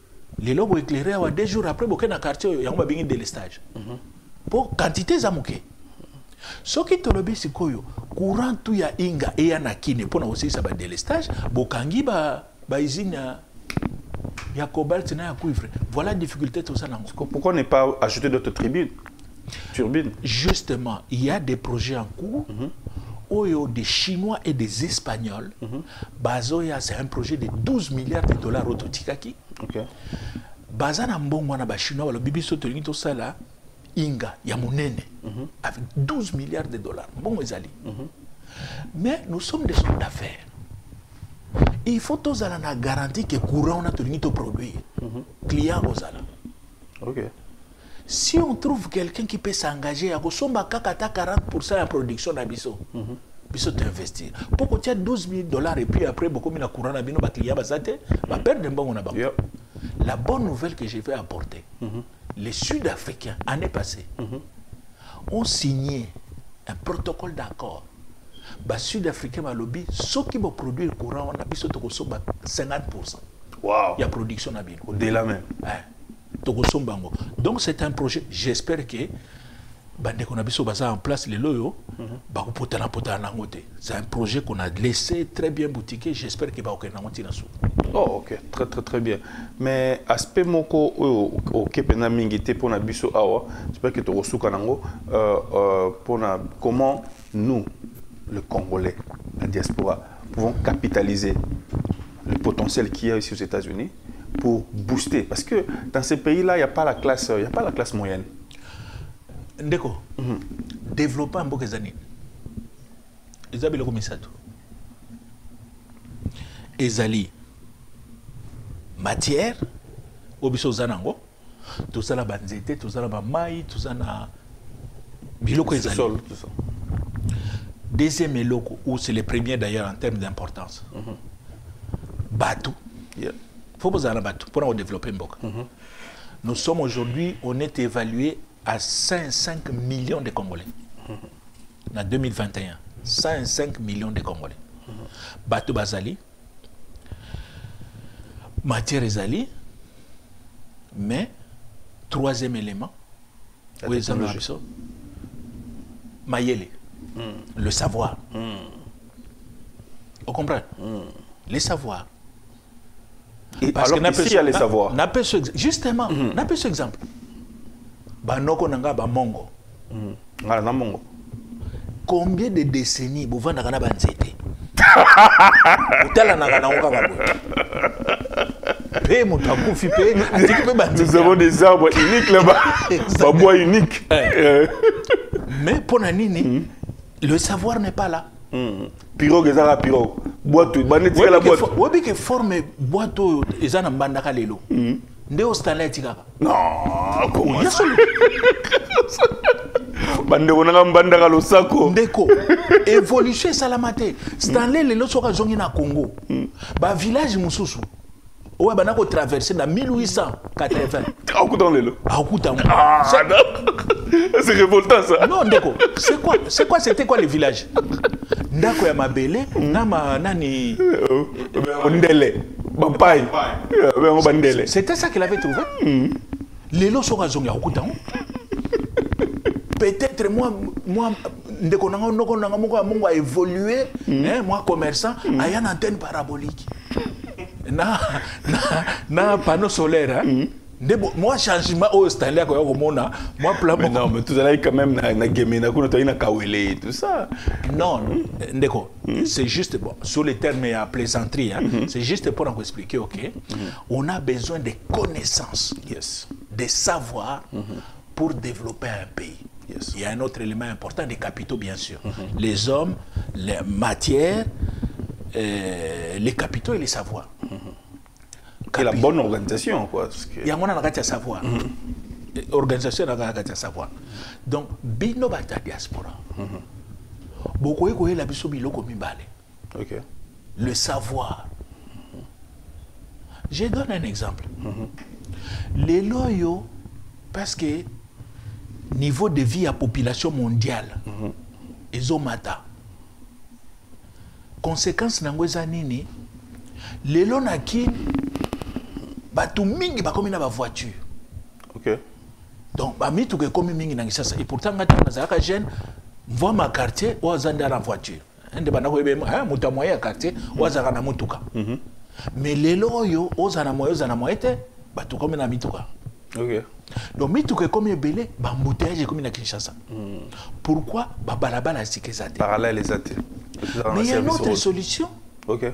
les lobes éclairés à deux jours après beaucoup dans quartier il y a un babingi délestage pour quantité zamuke ce qui te lobby c'est quoi courant tout ya inga et ya nakine pour aussi ça ba délestage bokangi ba ba usine ya cobalt na ya cuivre voilà la difficulté tout ça. Pourquoi ne pas ajouter d'autres turbines turbines justement il y a des projets en cours mm -hmm. où il y a des Chinois et des Espagnols mm -hmm. Bazoya c'est un projet de douze milliards de dollars au Totikaki. OK. Bazana mbongo na ba Chinois le bibiso to lingi to sala inga ya monene mm -hmm. avec douze milliards de dollars mbongo ezali. Mm -hmm. Mais nous sommes des hommes d'affaires. Il faut tous aller na garantie que courant on a to lingi to produire. Mm -hmm. Client ozala. OK. Si on trouve quelqu'un qui peut s'engager à Gosomba Kakata quarante pour cent de la production d'Abisso, Bisso t'investir. Pourquoi tu as douze mille dollars et puis après, beaucoup de courant d'Abino, client basate, va perdre un bon on a. La bonne nouvelle que je vais apporter, mm -hmm. les Sud-Africains, l'année passée, mm -hmm. ont signé un protocole d'accord. Les Sud-Africains, le lobby, ceux qui vont produire le courant, on a Bisso Tokosomba cinquante pour cent. Wow! Il y a production d'Abino. Dès là même. Ouais. Donc c'est un projet, j'espère que bande qu'on a mis en place les loyaux, c'est un projet qu'on a laissé très bien boutiqué, j'espère qu'il va aucun sous. Oh ok, très très très bien. Mais aspect moko au Kepena Mingité pour na biso awa, j'espère que tu reçois kanango pour na comment nous le Congolais, la diaspora, pouvons capitaliser le potentiel qu'il y a ici aux États-Unis pour booster, parce que dans ces pays-là, il n'y a pas la classe, il y a pas la classe moyenne. Ndeko, mm -hmm. développer un peu années. Ezali le commissaire. Ezali matière, obiso zanango, tout ça la banzete, tout ça la mai, tout ça na biloko ezali. Sol, tout ça. Deuxième eloko, où c'est le premier d'ailleurs en termes d'importance. Mm -hmm. Bateau. Yeah. Faut pas en abattre pour développer un boc. Mm-hmm. Nous sommes aujourd'hui, on est évalué à cent cinq millions de Congolais. Mm-hmm. En deux mille vingt et un, cent cinq millions de Congolais. Mm-hmm. Bateau Bazali, matière Ezali, mais troisième élément, oui, Mayele, mm. le savoir. Mm. Vous comprenez? Mm. Les savoirs. Et parce alors que ici, il y a les savoirs. Justement, mm -hmm. n'a pas ce exemple. Banoko nanga ba mongo. Mm. Na mongo. Combien de décennies vous vendez na banzete? Utala nanga na oka babo. Pe mutaku fi pe, atiki pe banzete. Nous avons des arbres uniques là-bas. Des bois uniques. Mais pour nanini, mm. le savoir n'est pas là. Mm. Pirogue ezala pirogue. Boîte, baneti la boîte. Wobi ke forme boîte ezana mbandaka lelo. Ndeo Stanley tikaka. Non, comment ça? Bande onanga mbandaka lo sako. Ndeko. Évolution salamate. Stanley lelo soka zongi na Congo. Ba village mususu. Ouais, ben, on a traversé dans mille huit cent quatre-vingts. Ah, dans le Ah, c'est révoltant ça. Non, Ndeko. C'est quoi? C'est quoi? C'était quoi les villages? Ndako ya mabele, nama nani. Ondele. Bampaï. C'était ça qu'il avait trouvé. Les lots sont à Zonga Okutan. Peut-être moi, moi, Ndeko Nanga, Ndeko Nanga, moi, a évolué, moi, commerçant, à une antenne parabolique. Na, na, na panneau solaire, hein? Mm. Moi, changement au Stanley, moi, plan. Mais non, mais tout ça, quand même, na game, na kuno na kawele, tout ça. Non, Ndeko, mm. c'est juste, bon, sur les termes à plaisanterie, hein, mm -hmm. c'est juste pour vous expliquer, ok, mm -hmm. on a besoin de connaissances, yes, de savoir mm -hmm. pour développer un pays. Yes. Il y a un autre élément important, des capitaux, bien sûr. Mm -hmm. Les hommes, les matières, Euh, les capitaux et les savoirs. Mm-hmm. Et la bonne organisation, quoi. Il y a un savoir. Mm-hmm. Organisation, il y a savoir. Donc, bino bata diaspora. Beaucoup de la biso biloko mibale. Ok. Le savoir. Je donne un exemple. Mm-hmm. Les loyaux, parce que niveau de vie à population mondiale, mm-hmm. ils ont mata. Conséquence nangoza nini lelo na ki bato mingi bakomi na ba voiture. OK. Donc ba mituka komi mingi na Kinshasa et pourtant ngata nazaka jeune voit ma quartier ou azanda na voiture. Ende bana ko ebe hein muta moya quartier ou azaka na mutuka. Mhm. Mais lelo oyo ozana moyo ozana moyete bato komi na mituka. OK. Donc mituka komi ebele ba embouteillage komi na Kinshasa. Mm. Pourquoi ba balabala sikezate? Parallèle les athées. Mais il y a une autre solution. OK.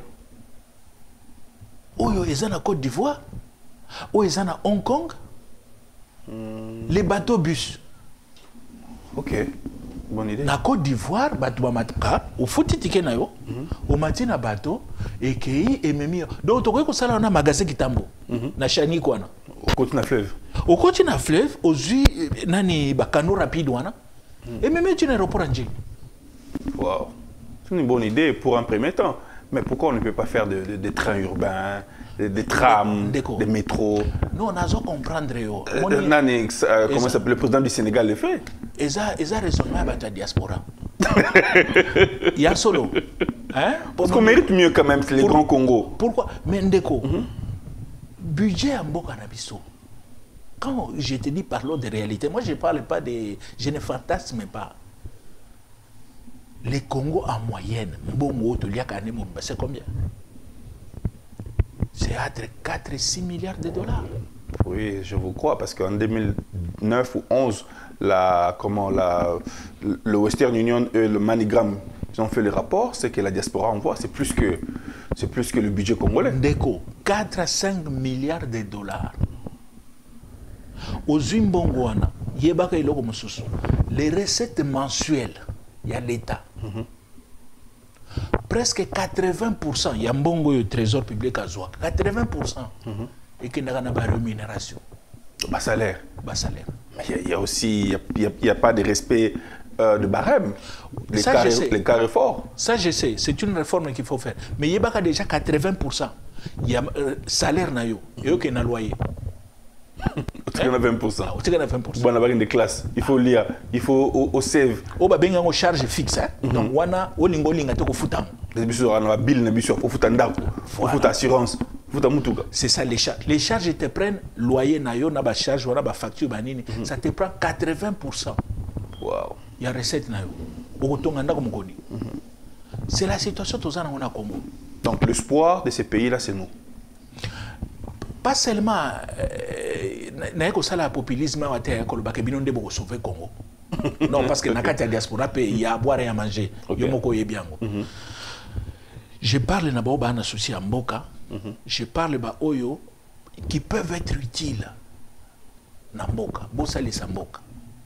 Oyo ezana Côte d'Ivoire, oyo ezana Hong Kong. Mm. Les bateaux bus. OK. Bonne idée. Na Côte d'Ivoire, bateau ba matuka, au fouti ticket na yo, au matin na bateau et kei et memi. Donc to ko sala na magasin kitambo. Na chani kwana. Au côté na fleuve. Au côté na fleuve, aux yeux nani ba canot rapide wana. Et même tu n'aéroport en G. Wow. C'est une bonne idée pour un premier temps. Mais pourquoi on ne peut pas faire des de, de trains urbains, des de trams, des de métros? Non, on a besoin de comprendre. Euh, Nani, euh, comment ça s'appelle? Le président du Sénégal le fait. Et ça, et ça raisonnement avec la diaspora. Il y a solo. Hein? Parce qu'on mérite mieux quand même que les grands Congo. Pourquoi? Mais Ndeko, mm-hmm. budget en Boka Nabiso. Quand je te dis parlons de réalité, moi je ne parle pas de... Je ne fantasme pas. Les Congo en moyenne, c'est combien? C'est entre quatre et six milliards de dollars. Oui, je vous crois, parce qu'en deux mille neuf ou deux mille onze, la, comment, la, le Western Union et le MoneyGram, ils ont fait le rapport, c'est que la diaspora envoie, c'est plus que, c'est plus que le budget congolais. Déco, quatre à cinq milliards de dollars. Aux Zimbabwe, les recettes mensuelles, il y a l'État. Mm-hmm. Presque quatre-vingts pour cent, il y a un bon trésor public à Zoua, quatre-vingts pour cent. Mm-hmm. Et qu'il n'y a pas de rémunération. Bas salaire. Bas salaire. Mais il y, y a aussi, il n'y a, a, a pas de respect euh, de barème. Les, ça, carrés, les carrés forts. Ça, je sais. C'est une réforme qu'il faut faire. Mais il y a déjà quatre-vingts pour cent. Il y a euh, salaire na yo. Et il y a un loyer. Il y a vingt pour cent. Il y a vingt pour cent. Bon, on a des classes. Il faut lire. Il faut au, au save. Il y a une charge fixe. Donc, on a un lingoling à te foutam. Les bisous, on a une bill, il faut foutre un dako. Il faut assurance. C'est ça les charges. Les charges, ils te prennent loyer, nayo, na ba charge, na ba facture, banini. Mm-hmm. Ça te prend quatre-vingts pour cent. Wow. Il y a recette nayo. Mm-hmm. C'est la situation que nous avons au Congo. Donc l'espoir de ces pays-là, c'est nous. Pas seulement naeko sala populisme wa te ko ba ke binonde bo sauver Congo. Non, parce que na kati ya diaspora pe il y a à boire et à manger. Okay. Yo moko yebiango. Mm-hmm. Je parle na ba ba na souci à mboka. Mm-hmm. Je parle ba oyo qui peuvent être utiles na mboka, bosali sa mboka.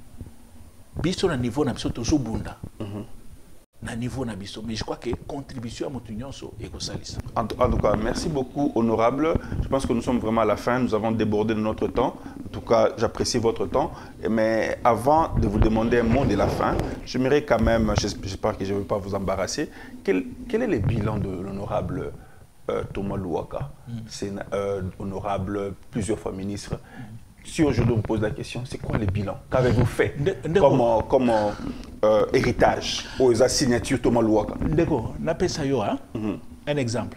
Biso na niveau na biso tozo bunda. Mm-hmm. Na niveau na biso, mais je crois que contribution à mon union est ça. En tout cas, merci beaucoup, honorable. Je pense que nous sommes vraiment à la fin. Nous avons débordé de notre temps. En tout cas, j'apprécie votre temps. Mais avant de vous demander un mot de la fin, j'aimerais quand même, j'espère que je ne vais pas vous embarrasser, quel, quel est le bilan de l'honorable euh, Thomas Louaka, mm. C'est euh, honorable, plusieurs fois ministre. Mm. Si aujourd'hui on vous pose la question, c'est quoi le bilan? Qu'avez-vous fait de, de comme, euh, comme euh, héritage aux signatures Thomas Louaka? D'accord, hein? Mm-hmm. Un exemple.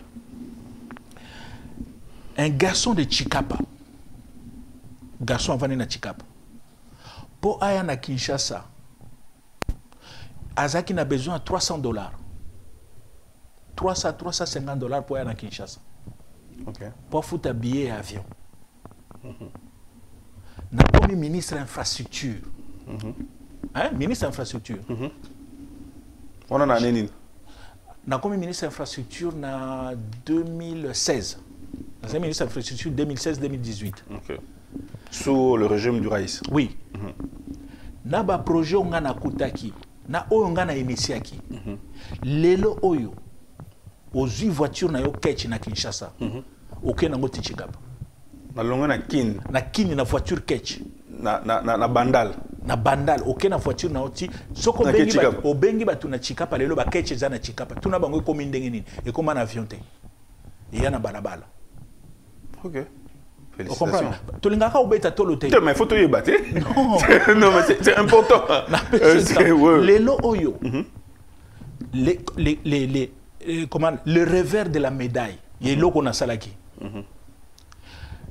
Un garçon de Chikapa, garçon avant de Chikapa, pour aller à Kinshasa, Azaki n'a besoin de trois cents dollars. trois cents à trois cent cinquante dollars pour aller à Kinshasa. Okay. Pour foutre un billet et avion. Mm-hmm. Na comme ministre infrastructure. Mm-hmm. Hein? Ministre infrastructure. Mm-hmm. On en a un. Na comme ministre infrastructure na deux mille seize. C'est mm-hmm. ministre infrastructure deux mille seize deux mille dix-huit. Okay. Sous le régime du Raïs. Oui. Mm-hmm. Na ba projet on a kutaki. Na oyo nga na initiaki. Mm-hmm. Lelo oyo. Ozu voiture na yo ketch na Kinshasa. Mm-hmm. Ok na ngoti Chikapa. Na longa na kin na kin na voiture ketch na na na, na bandal na bandal ok na voiture na oti soko bengi ba obengi ba tuna Chikapa lelo ba ketch za na Chikapa tuna bango ko mindenge nini e koma na avion te e yana balabala. OK, félicitations. Tolingaka obeta tolo te mais faut to yebate non non mais c'est important euh, lelo oyo mm -hmm. les les les les comment le revers de la médaille yelo ko na salaki. Mm -hmm.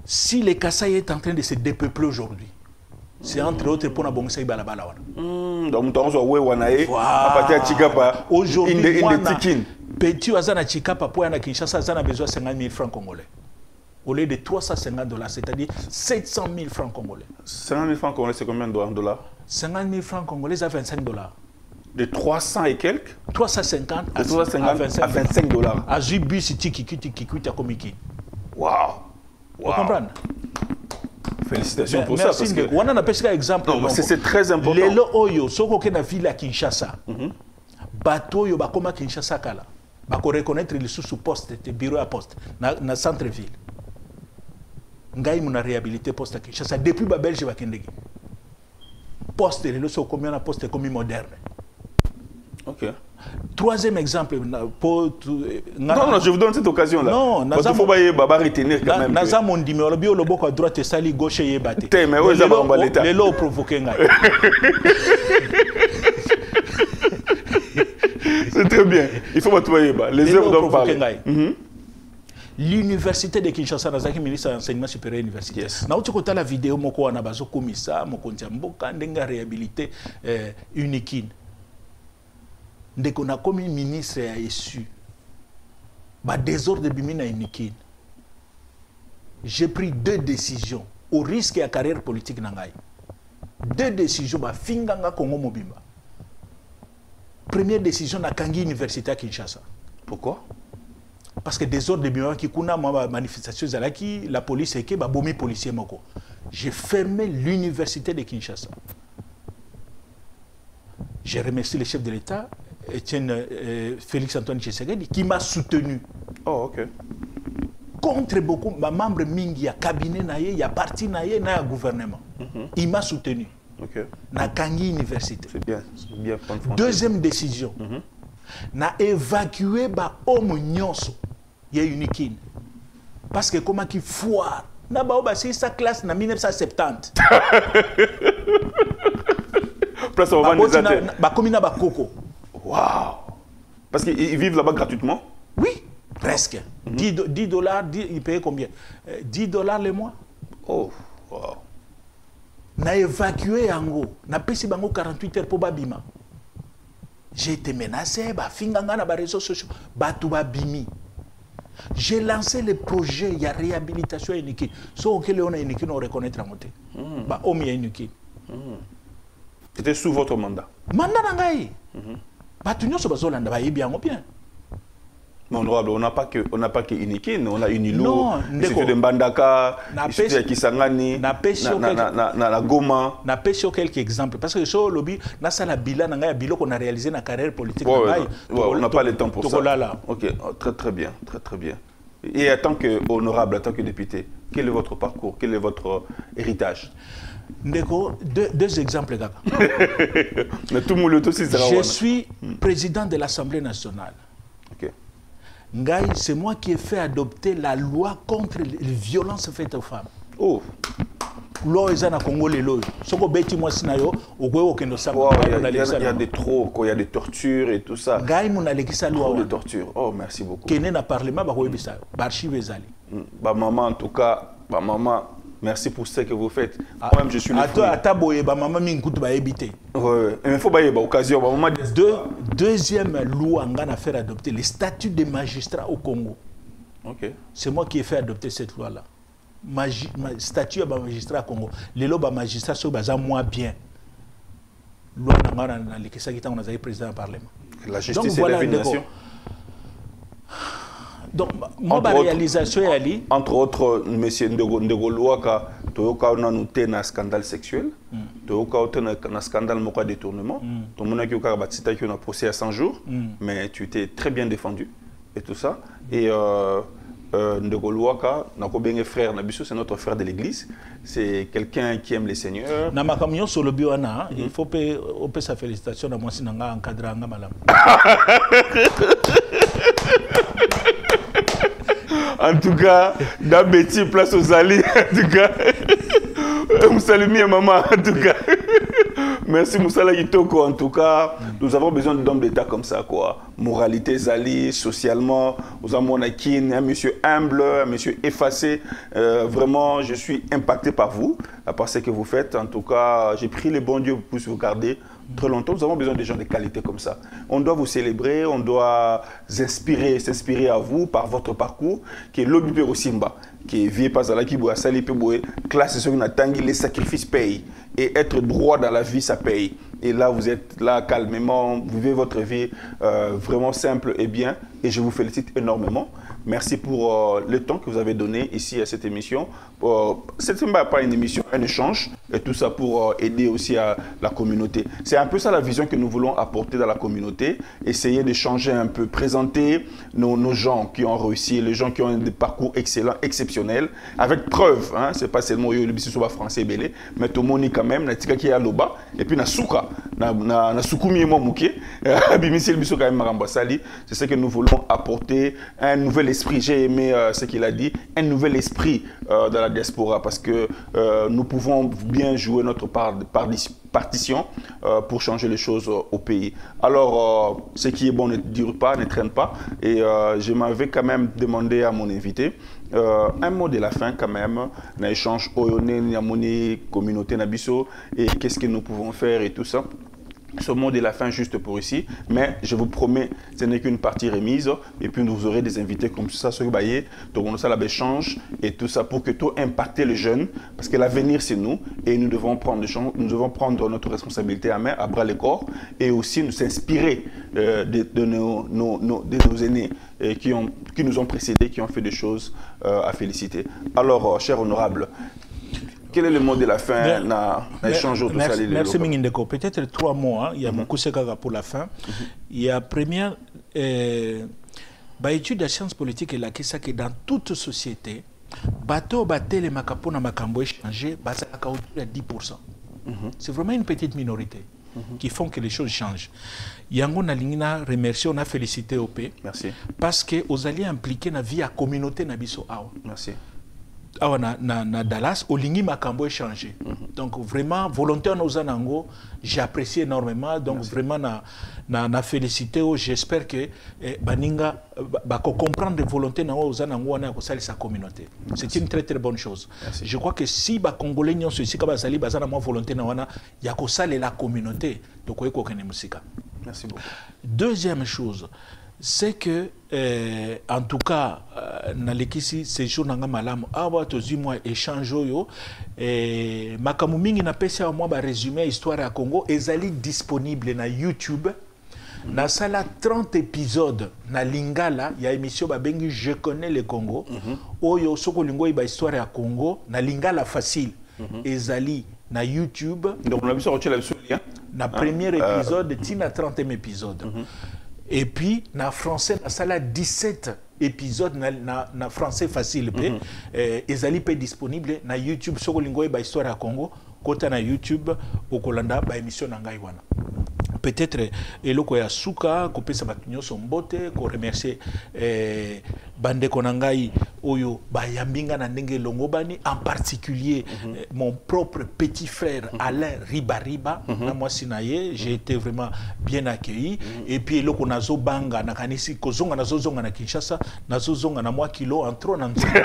Si le Kasaï est en train de se dépeupler aujourd'hui, c'est entre autres pour la bonne saïba la bala. Donc, on a wanae à partir de Chikapa. Aujourd'hui, petit Azana Chikapa pour Yana Kinshasa, Azana besoin de cinquante mille francs congolais. Au lieu de trois cent cinquante dollars, c'est-à-dire sept cent mille francs congolais. cinquante mille francs congolais, c'est combien de dollars? cinquante mille francs congolais, c'est vingt-cinq dollars. De trois cents et quelques? trois cent cinquante à, trois cent cinquante à vingt-cinq dollars. À Zubus, Tiki, Tiki, Tiki, Takomiki. Waouh! Vous comprenez? Félicitations pour merci ça. Parce que... on a un exemple. C'est très important. Les lots Oyo, ce qu'on a dans la ville à Kinshasa, bateau yo bakoma Kinshasa kala, bako reconnaître les sous-poste, les bureaux à poste, dans le centre-ville. Ngai muna réhabilité poste à Kinshasa depuis ba Belge bakendegi. Poste les lots sont combien na poste comme moderne. OK. Troisième exemple pour non non je vous donne cette occasion là. Non, il faut pas baba retenir quand même. Naza mon dimi le bio le boko à droite et sali gauche et bate. Mais où ça va en l'état. Les lots provoquer ngai. C'est très bien. Il faut pas tout bas. Les œuvres doivent parler. L'université de Kinshasa, Nazaki ministre de l'enseignement supérieur universitaire. Yes. Na uti la vidéo moko wana bazo komisa moko ntiamboka ndenga réhabilité euh, Unikine. Dès qu'on a comme ministre a issu, bah désordre bimi na Unikine. J'ai pris deux décisions au risque de carrière politique nangai. Deux décisions bah finganga Congo mobimba. Première décision na Kangi Université à Kinshasa. Pourquoi? Parce que des ordres de bilan qui kuna ma manifestation zalaki la police et que ba bomi policier moko. J'ai fermé l'université de Kinshasa. J'ai remercié le chef de l'État, Etienne euh, Félix Antoine Tshisekedi, qui m'a soutenu. Oh ok. Contre beaucoup ma membre mingi ya cabinet naie, ya parti naie, na gouvernement. Mm-hmm. Il m'a soutenu. Ok. Na Kangi Université. C'est bien, c'est bien. Deuxième décision. Mm-hmm. Na évacué ba homme nyonso. Il y a Unikine. Parce que comment qui foire. Na ba oba c'est sa classe na mille neuf cent soixante-dix. Place au vent des athées. Ba komina ba koko. Waouh. Parce qu'ils vivent là-bas gratuitement? Oui, presque. Mm-hmm. dix dollars, ils payaient combien? dix dollars le mois. Oh, wow. Na évacué Ango. Na pesi bango quarante-huit heures pour babima. J'ai été menacé, bah finganga na ba réseaux sociaux, ba tout ba bimi. J'ai lancé le projet, il y a réhabilitation à Iniki. So que on a Iniki on reconnaître en monté. Bah on y a Iniki. C'était sous votre mandat. Mandat nangai. Bah tu n'as pas besoin de ba bien ou bien. Mais on n'a pas que on n'a pas que Iniki, on a Unilo, c'est de Mbandaka, c'est de Kisangani, na na na na Goma. Na pêché quelques exemples parce que sur lobby na ça la bilan nanga bilo qu'on a réalisé na carrière politique. On n'a pas le temps pour ça. OK, très très bien, très très bien. Et en tant que honorable, en tant que député, quel est votre parcours, quel est votre héritage? Ndeko, deux, deux exemples gaga. Je suis président de l'Assemblée nationale. OK. Ngai, c'est moi qui ai fait adopter la loi contre les violences faites aux femmes. Oh. Loi est en Congo les lois. Ce que bêtis moi sinayo, au Guéo Kendo Sam. Il y a des trop, il y a des tortures et tout ça. Ngai mon alekisa loi. Des tortures. Oh, merci beaucoup. Kene na parlement ba koyebisa, ba archive ezali. Ba maman en tout cas, ba maman, merci pour ce que vous faites. Moi-même je suis le fruit. À toi boye ba maman minkutu ba ebité. Ouais, mais il faut ba yeba occasion ba maman. Deux deuxième loi ngana faire adopter le statut des magistrats au Congo. OK. C'est moi qui ai fait adopter cette loi là. Magi, ma, statut de magistrat Congo. Les lois de magistrats sont moins bien. Loi n'a pas le président du Parlement. La justice et la nation. Donc, moi, ma réalisation est allée. Entre autres, M. Ndegoluaka, tu as noté un scandale sexuel, tu as noté un scandale de détournement, tu as eu un procès à cent jours, mais tu t'es très bien défendu et tout ça. Et. Euh, Euh, Ndegoluaka, notre frère Nabiso, c'est notre frère de l'église. C'est quelqu'un qui aime les seigneurs. Na ma camion sur le bioana, il faut payer sa félicitation à moi si nanga encadré anga malam. En tout cas, d'Abeti place aux alliés. En tout cas, vous saluez maman. En tout cas, Merci Moussala Kitoko. En tout cas, nous avons besoin d'hommes d'État comme ça, quoi. Moralité, Zali, socialement, nous avons un monsieur humble, un monsieur effacé. Euh, vraiment, je suis impacté par vous, par ce que vous faites. En tout cas, j'ai prié les bons dieux pour puisse vous garder très longtemps. Nous avons besoin de gens de qualité comme ça. On doit vous célébrer, on doit s'inspirer, s'inspirer à vous par votre parcours, qui est l'Obi Simba, qui est vieux pas à la qui boit sali boue classe sur une tangi, les sacrifices payent et être droit dans la vie ça paye. Et là vous êtes là calmement, vous vivez votre vie euh, vraiment simple et bien et je vous félicite énormément. Merci pour euh, le temps que vous avez donné ici à cette émission. Euh, c'est pas une émission, un échange et tout ça pour euh, aider aussi à la communauté. C'est un peu ça la vision que nous voulons apporter dans la communauté, essayer de changer un peu, présenter nos, nos gens qui ont réussi, les gens qui ont des parcours excellents, exceptionnels, avec preuve. Hein, c'est pas seulement yo le biso français belé, mais tout le monde quand même, na tika qui a loba et puis na souka, na na na sukumi mo muké, bimisi le biso quand même maramba sali. C'est ce que nous voulons apporter, un nouvel esprit. J'ai aimé euh, ce qu'il a dit, un nouvel esprit euh, dans la diaspora parce que euh, nous pouvons bien jouer notre part de partition euh, pour changer les choses euh, au pays. Alors, euh, ce qui est bon ne dure pas, ne traîne pas. Et euh, je m'avais quand même demandé à mon invité euh, un mot de la fin quand même, un échange oyone, niamoni, communauté nabiso et qu'est-ce que nous pouvons faire et tout ça. Ce mot de la fin juste pour ici, mais je vous promets, ce n'est qu'une partie remise et puis vous aurez des invités comme ça, ce baillé, donc on a ça l'échange et tout ça pour que tout impacte les jeunes parce que l'avenir c'est nous et nous devons prendre nous devons prendre notre responsabilité à main, à bras le corps et aussi nous s'inspirer euh, de, de, nos, nos, nos, de nos aînés euh, qui, ont, qui nous ont précédés, qui ont fait des choses euh, à féliciter. Alors, euh, cher honorable, quel est le mot de la fin dans l'échange autour de ça? Merci Mingindeko. Peut-être trois mots, hein. Il y a mm -hmm. beaucoup de pour la fin. Mm -hmm. Il y a première euh, bah, étude de sciences politiques et la question que dans toute société, bateau bateau les macapo na macambo échangé, bah ça a autour de dix pour cent. Mm -hmm. C'est vraiment une petite minorité mm -hmm. qui font que les choses changent. Yango na lingina remercier, on a félicité O P. Merci. Parce que aux alliés impliqués na vie à communauté na biso awa. Merci. Ah, na, na, na Dallas, Olingi Makambo est changé. Mm -hmm. Donc vraiment, volontaire nos anango, j'ai apprécié énormément. Donc Merci. Vraiment, na, na, na félicité. J'espère que eh, Baninga va comprendre les volontés nos anango na kosali sa communauté. C'est une très très bonne chose. Merci. Je crois que si ba Congolais n'ont ceci comme bazali bazana mo volonté na wana ya kosali la communauté. Donc oye kokene musika. Merci beaucoup. Deuxième chose, c'est que, euh, en tout cas, Nalekisi, ces jours n'anga malam, awa tozi moi échange yo, et makamu mingi na pesa moi ba résumé histoire à Congo, ezali disponible na YouTube. Na sala trente épisodes na Lingala, il y a émission ba bengi Je connais le Congo. Oyo soko lingo ba histoire à Congo, na Lingala facile. Ezali na YouTube. Donc on a vu ça retirer le lien. Na premier épisode, tina trentième épisode. Et puis, na français, na sala dix-sept épisodes, na, na, na français facile, mm -hmm. eh, ezali pe disponible na YouTube, soko lingoye ba histoire à Congo, kota na YouTube, okolanda ba émission na ngai wana. Peut-être, eloko ya suka, ko pesa batunyo son bote, ko remercier eh, bande konangai oyo ba yambinga na ndenge longobani, en particulier mm -hmm. eh, mon propre petit frère mm -hmm. Alain Ribariba, mm -hmm. na moi sinaye, j'ai été vraiment bien accueilli. Mm -hmm. Et puis eloko nazo banga na kanisi kozonga nazo zonga na Kinshasa, nazo zonga na moi kilo en trop na nzela.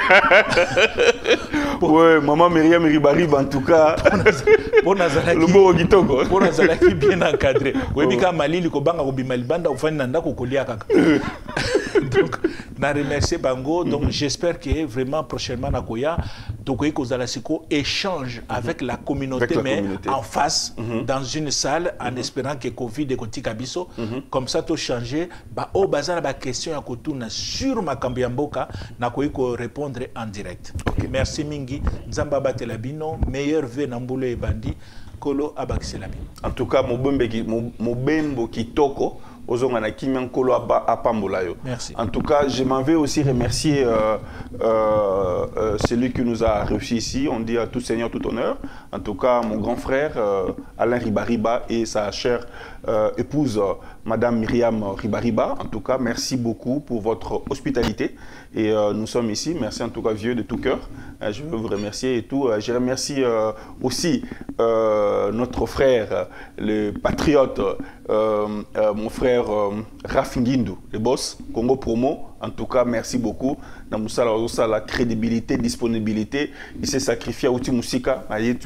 Ouais, maman Myriam Ribariba en tout cas. Bon nazalaki. Le beau kitoko. Bon nazalaki bien encadré. Oui, mais quand Malili ko banga ko bimali banda ko fani nanda ko kolia kaka. Donc na remercier bango. Donc mm -hmm. j'espère que vraiment prochainement na koya tokoyi ko zala siko échange mm -hmm. avec la communauté avec la mais communauté. En face mm -hmm. dans une salle en mm -hmm. espérant que Covid et kotika biso mm -hmm. comme ça to changer ba o bazala ba question ya kotuna sur makambo ya mboka na koyi ko répondre en direct. Okay. Merci mingi Nzamba batela bino meilleur vœu na mbulo e bandi. En tout cas, Mobembo Kitoko, ozongana Kimiankolo à Pambolayo. Merci. En tout cas, je m'en vais aussi remercier euh, euh, euh, celui qui nous a réussi ici. On dit à tout seigneur, tout honneur. En tout cas, mon grand frère euh, Alain Ribariba et sa chère euh, épouse euh, Madame Myriam Ribariba. En tout cas, merci beaucoup pour votre hospitalité. Et euh, nous sommes ici. Merci en tout cas, vieux, de tout cœur. Euh, je veux vous remercier et tout. Euh, je remercie euh, aussi euh, notre frère, le patriote, euh, euh, mon frère euh, Raf Ngindu, le boss, Congo Promo. En tout cas, merci beaucoup. Dans la crédibilité, disponibilité, il s'est sacrifié à Outi Moussika.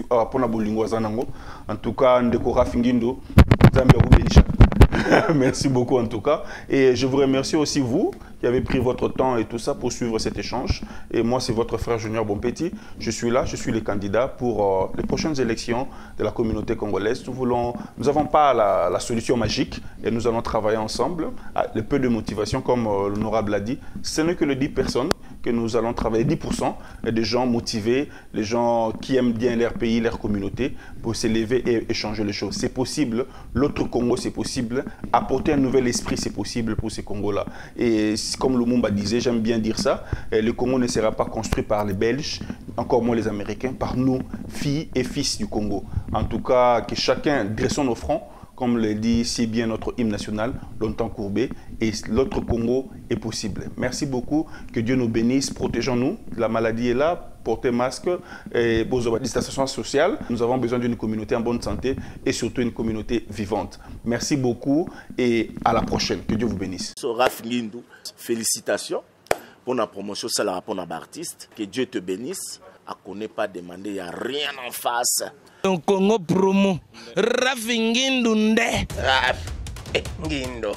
En tout cas, Ndeko Raf Ngindu, merci beaucoup en tout cas. Et je vous remercie aussi vous qui avez pris votre temps et tout ça pour suivre cet échange. Et moi, c'est votre frère Junior Bonpetit. Je suis là, je suis le candidat pour euh, les prochaines élections de la communauté congolaise. Nous voulons, nous n'avons pas la, la solution magique et nous allons travailler ensemble. Ah, le peu de motivation, comme euh, l'honorable l'a dit, ce n'est que les dix personnes que nous allons travailler, dix pour cent des gens motivés, les gens qui aiment bien leur pays, leur communauté, pour s'élever et échanger les choses. C'est possible. L'autre Congo, c'est possible. Apporter un nouvel esprit, c'est possible pour ces Congos-là. Et comme Lumumba disait, j'aime bien dire ça, le Congo ne sera pas construit par les Belges, encore moins les Américains, par nous, filles et fils du Congo. En tout cas, que chacun dressons nos fronts, comme le dit si bien notre hymne national, longtemps courbé, et l'autre Congo est possible. Merci beaucoup, que Dieu nous bénisse, protégeons-nous, la maladie est là, portez masque, et distanciation sociale. Nous avons besoin d'une communauté en bonne santé et surtout une communauté vivante. Merci beaucoup et à la prochaine, que Dieu vous bénisse. Raf Ngindu, félicitations pour la promotion, c'est la pour l'artiste, que Dieu te bénisse. À connaît pas demander, il n'y a rien en face. Congo Promo, Raf Ngindu nde. Raf Ngindu.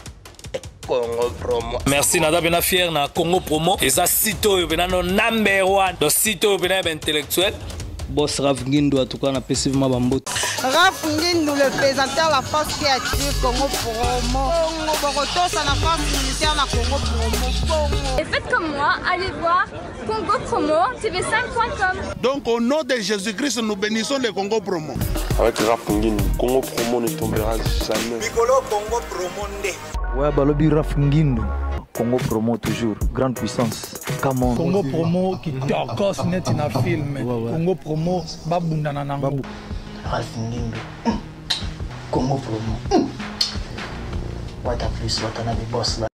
Congo Promo. Merci nada bena fier na Congo Promo. Et ça sito yo bena no number one. Do sito yo bena intellectuel. Boss Raf Ngindu en tout cas na passivement bambote. Raf Ngindu le présentateur la force créative Congo Promo. Congo Boroto ça la force militaire na Congo Promo. Et faites comme moi, allez voir Congo Promo T V cinq point com. Donc au nom de Jésus-Christ nous bénissons le Congo Promo. Avec Raf Ngindu, Congo Promo ne tombera jamais. Piccolo Congo Promo nde. Ouais, balobi Raf Ngindu, Congo Promo toujours, grande puissance. Come on. Congo Promo qui torcos net na film. Congo Promo babunda na nango. Raf Ngindu, Congo Promo. What a plus, what a boss là.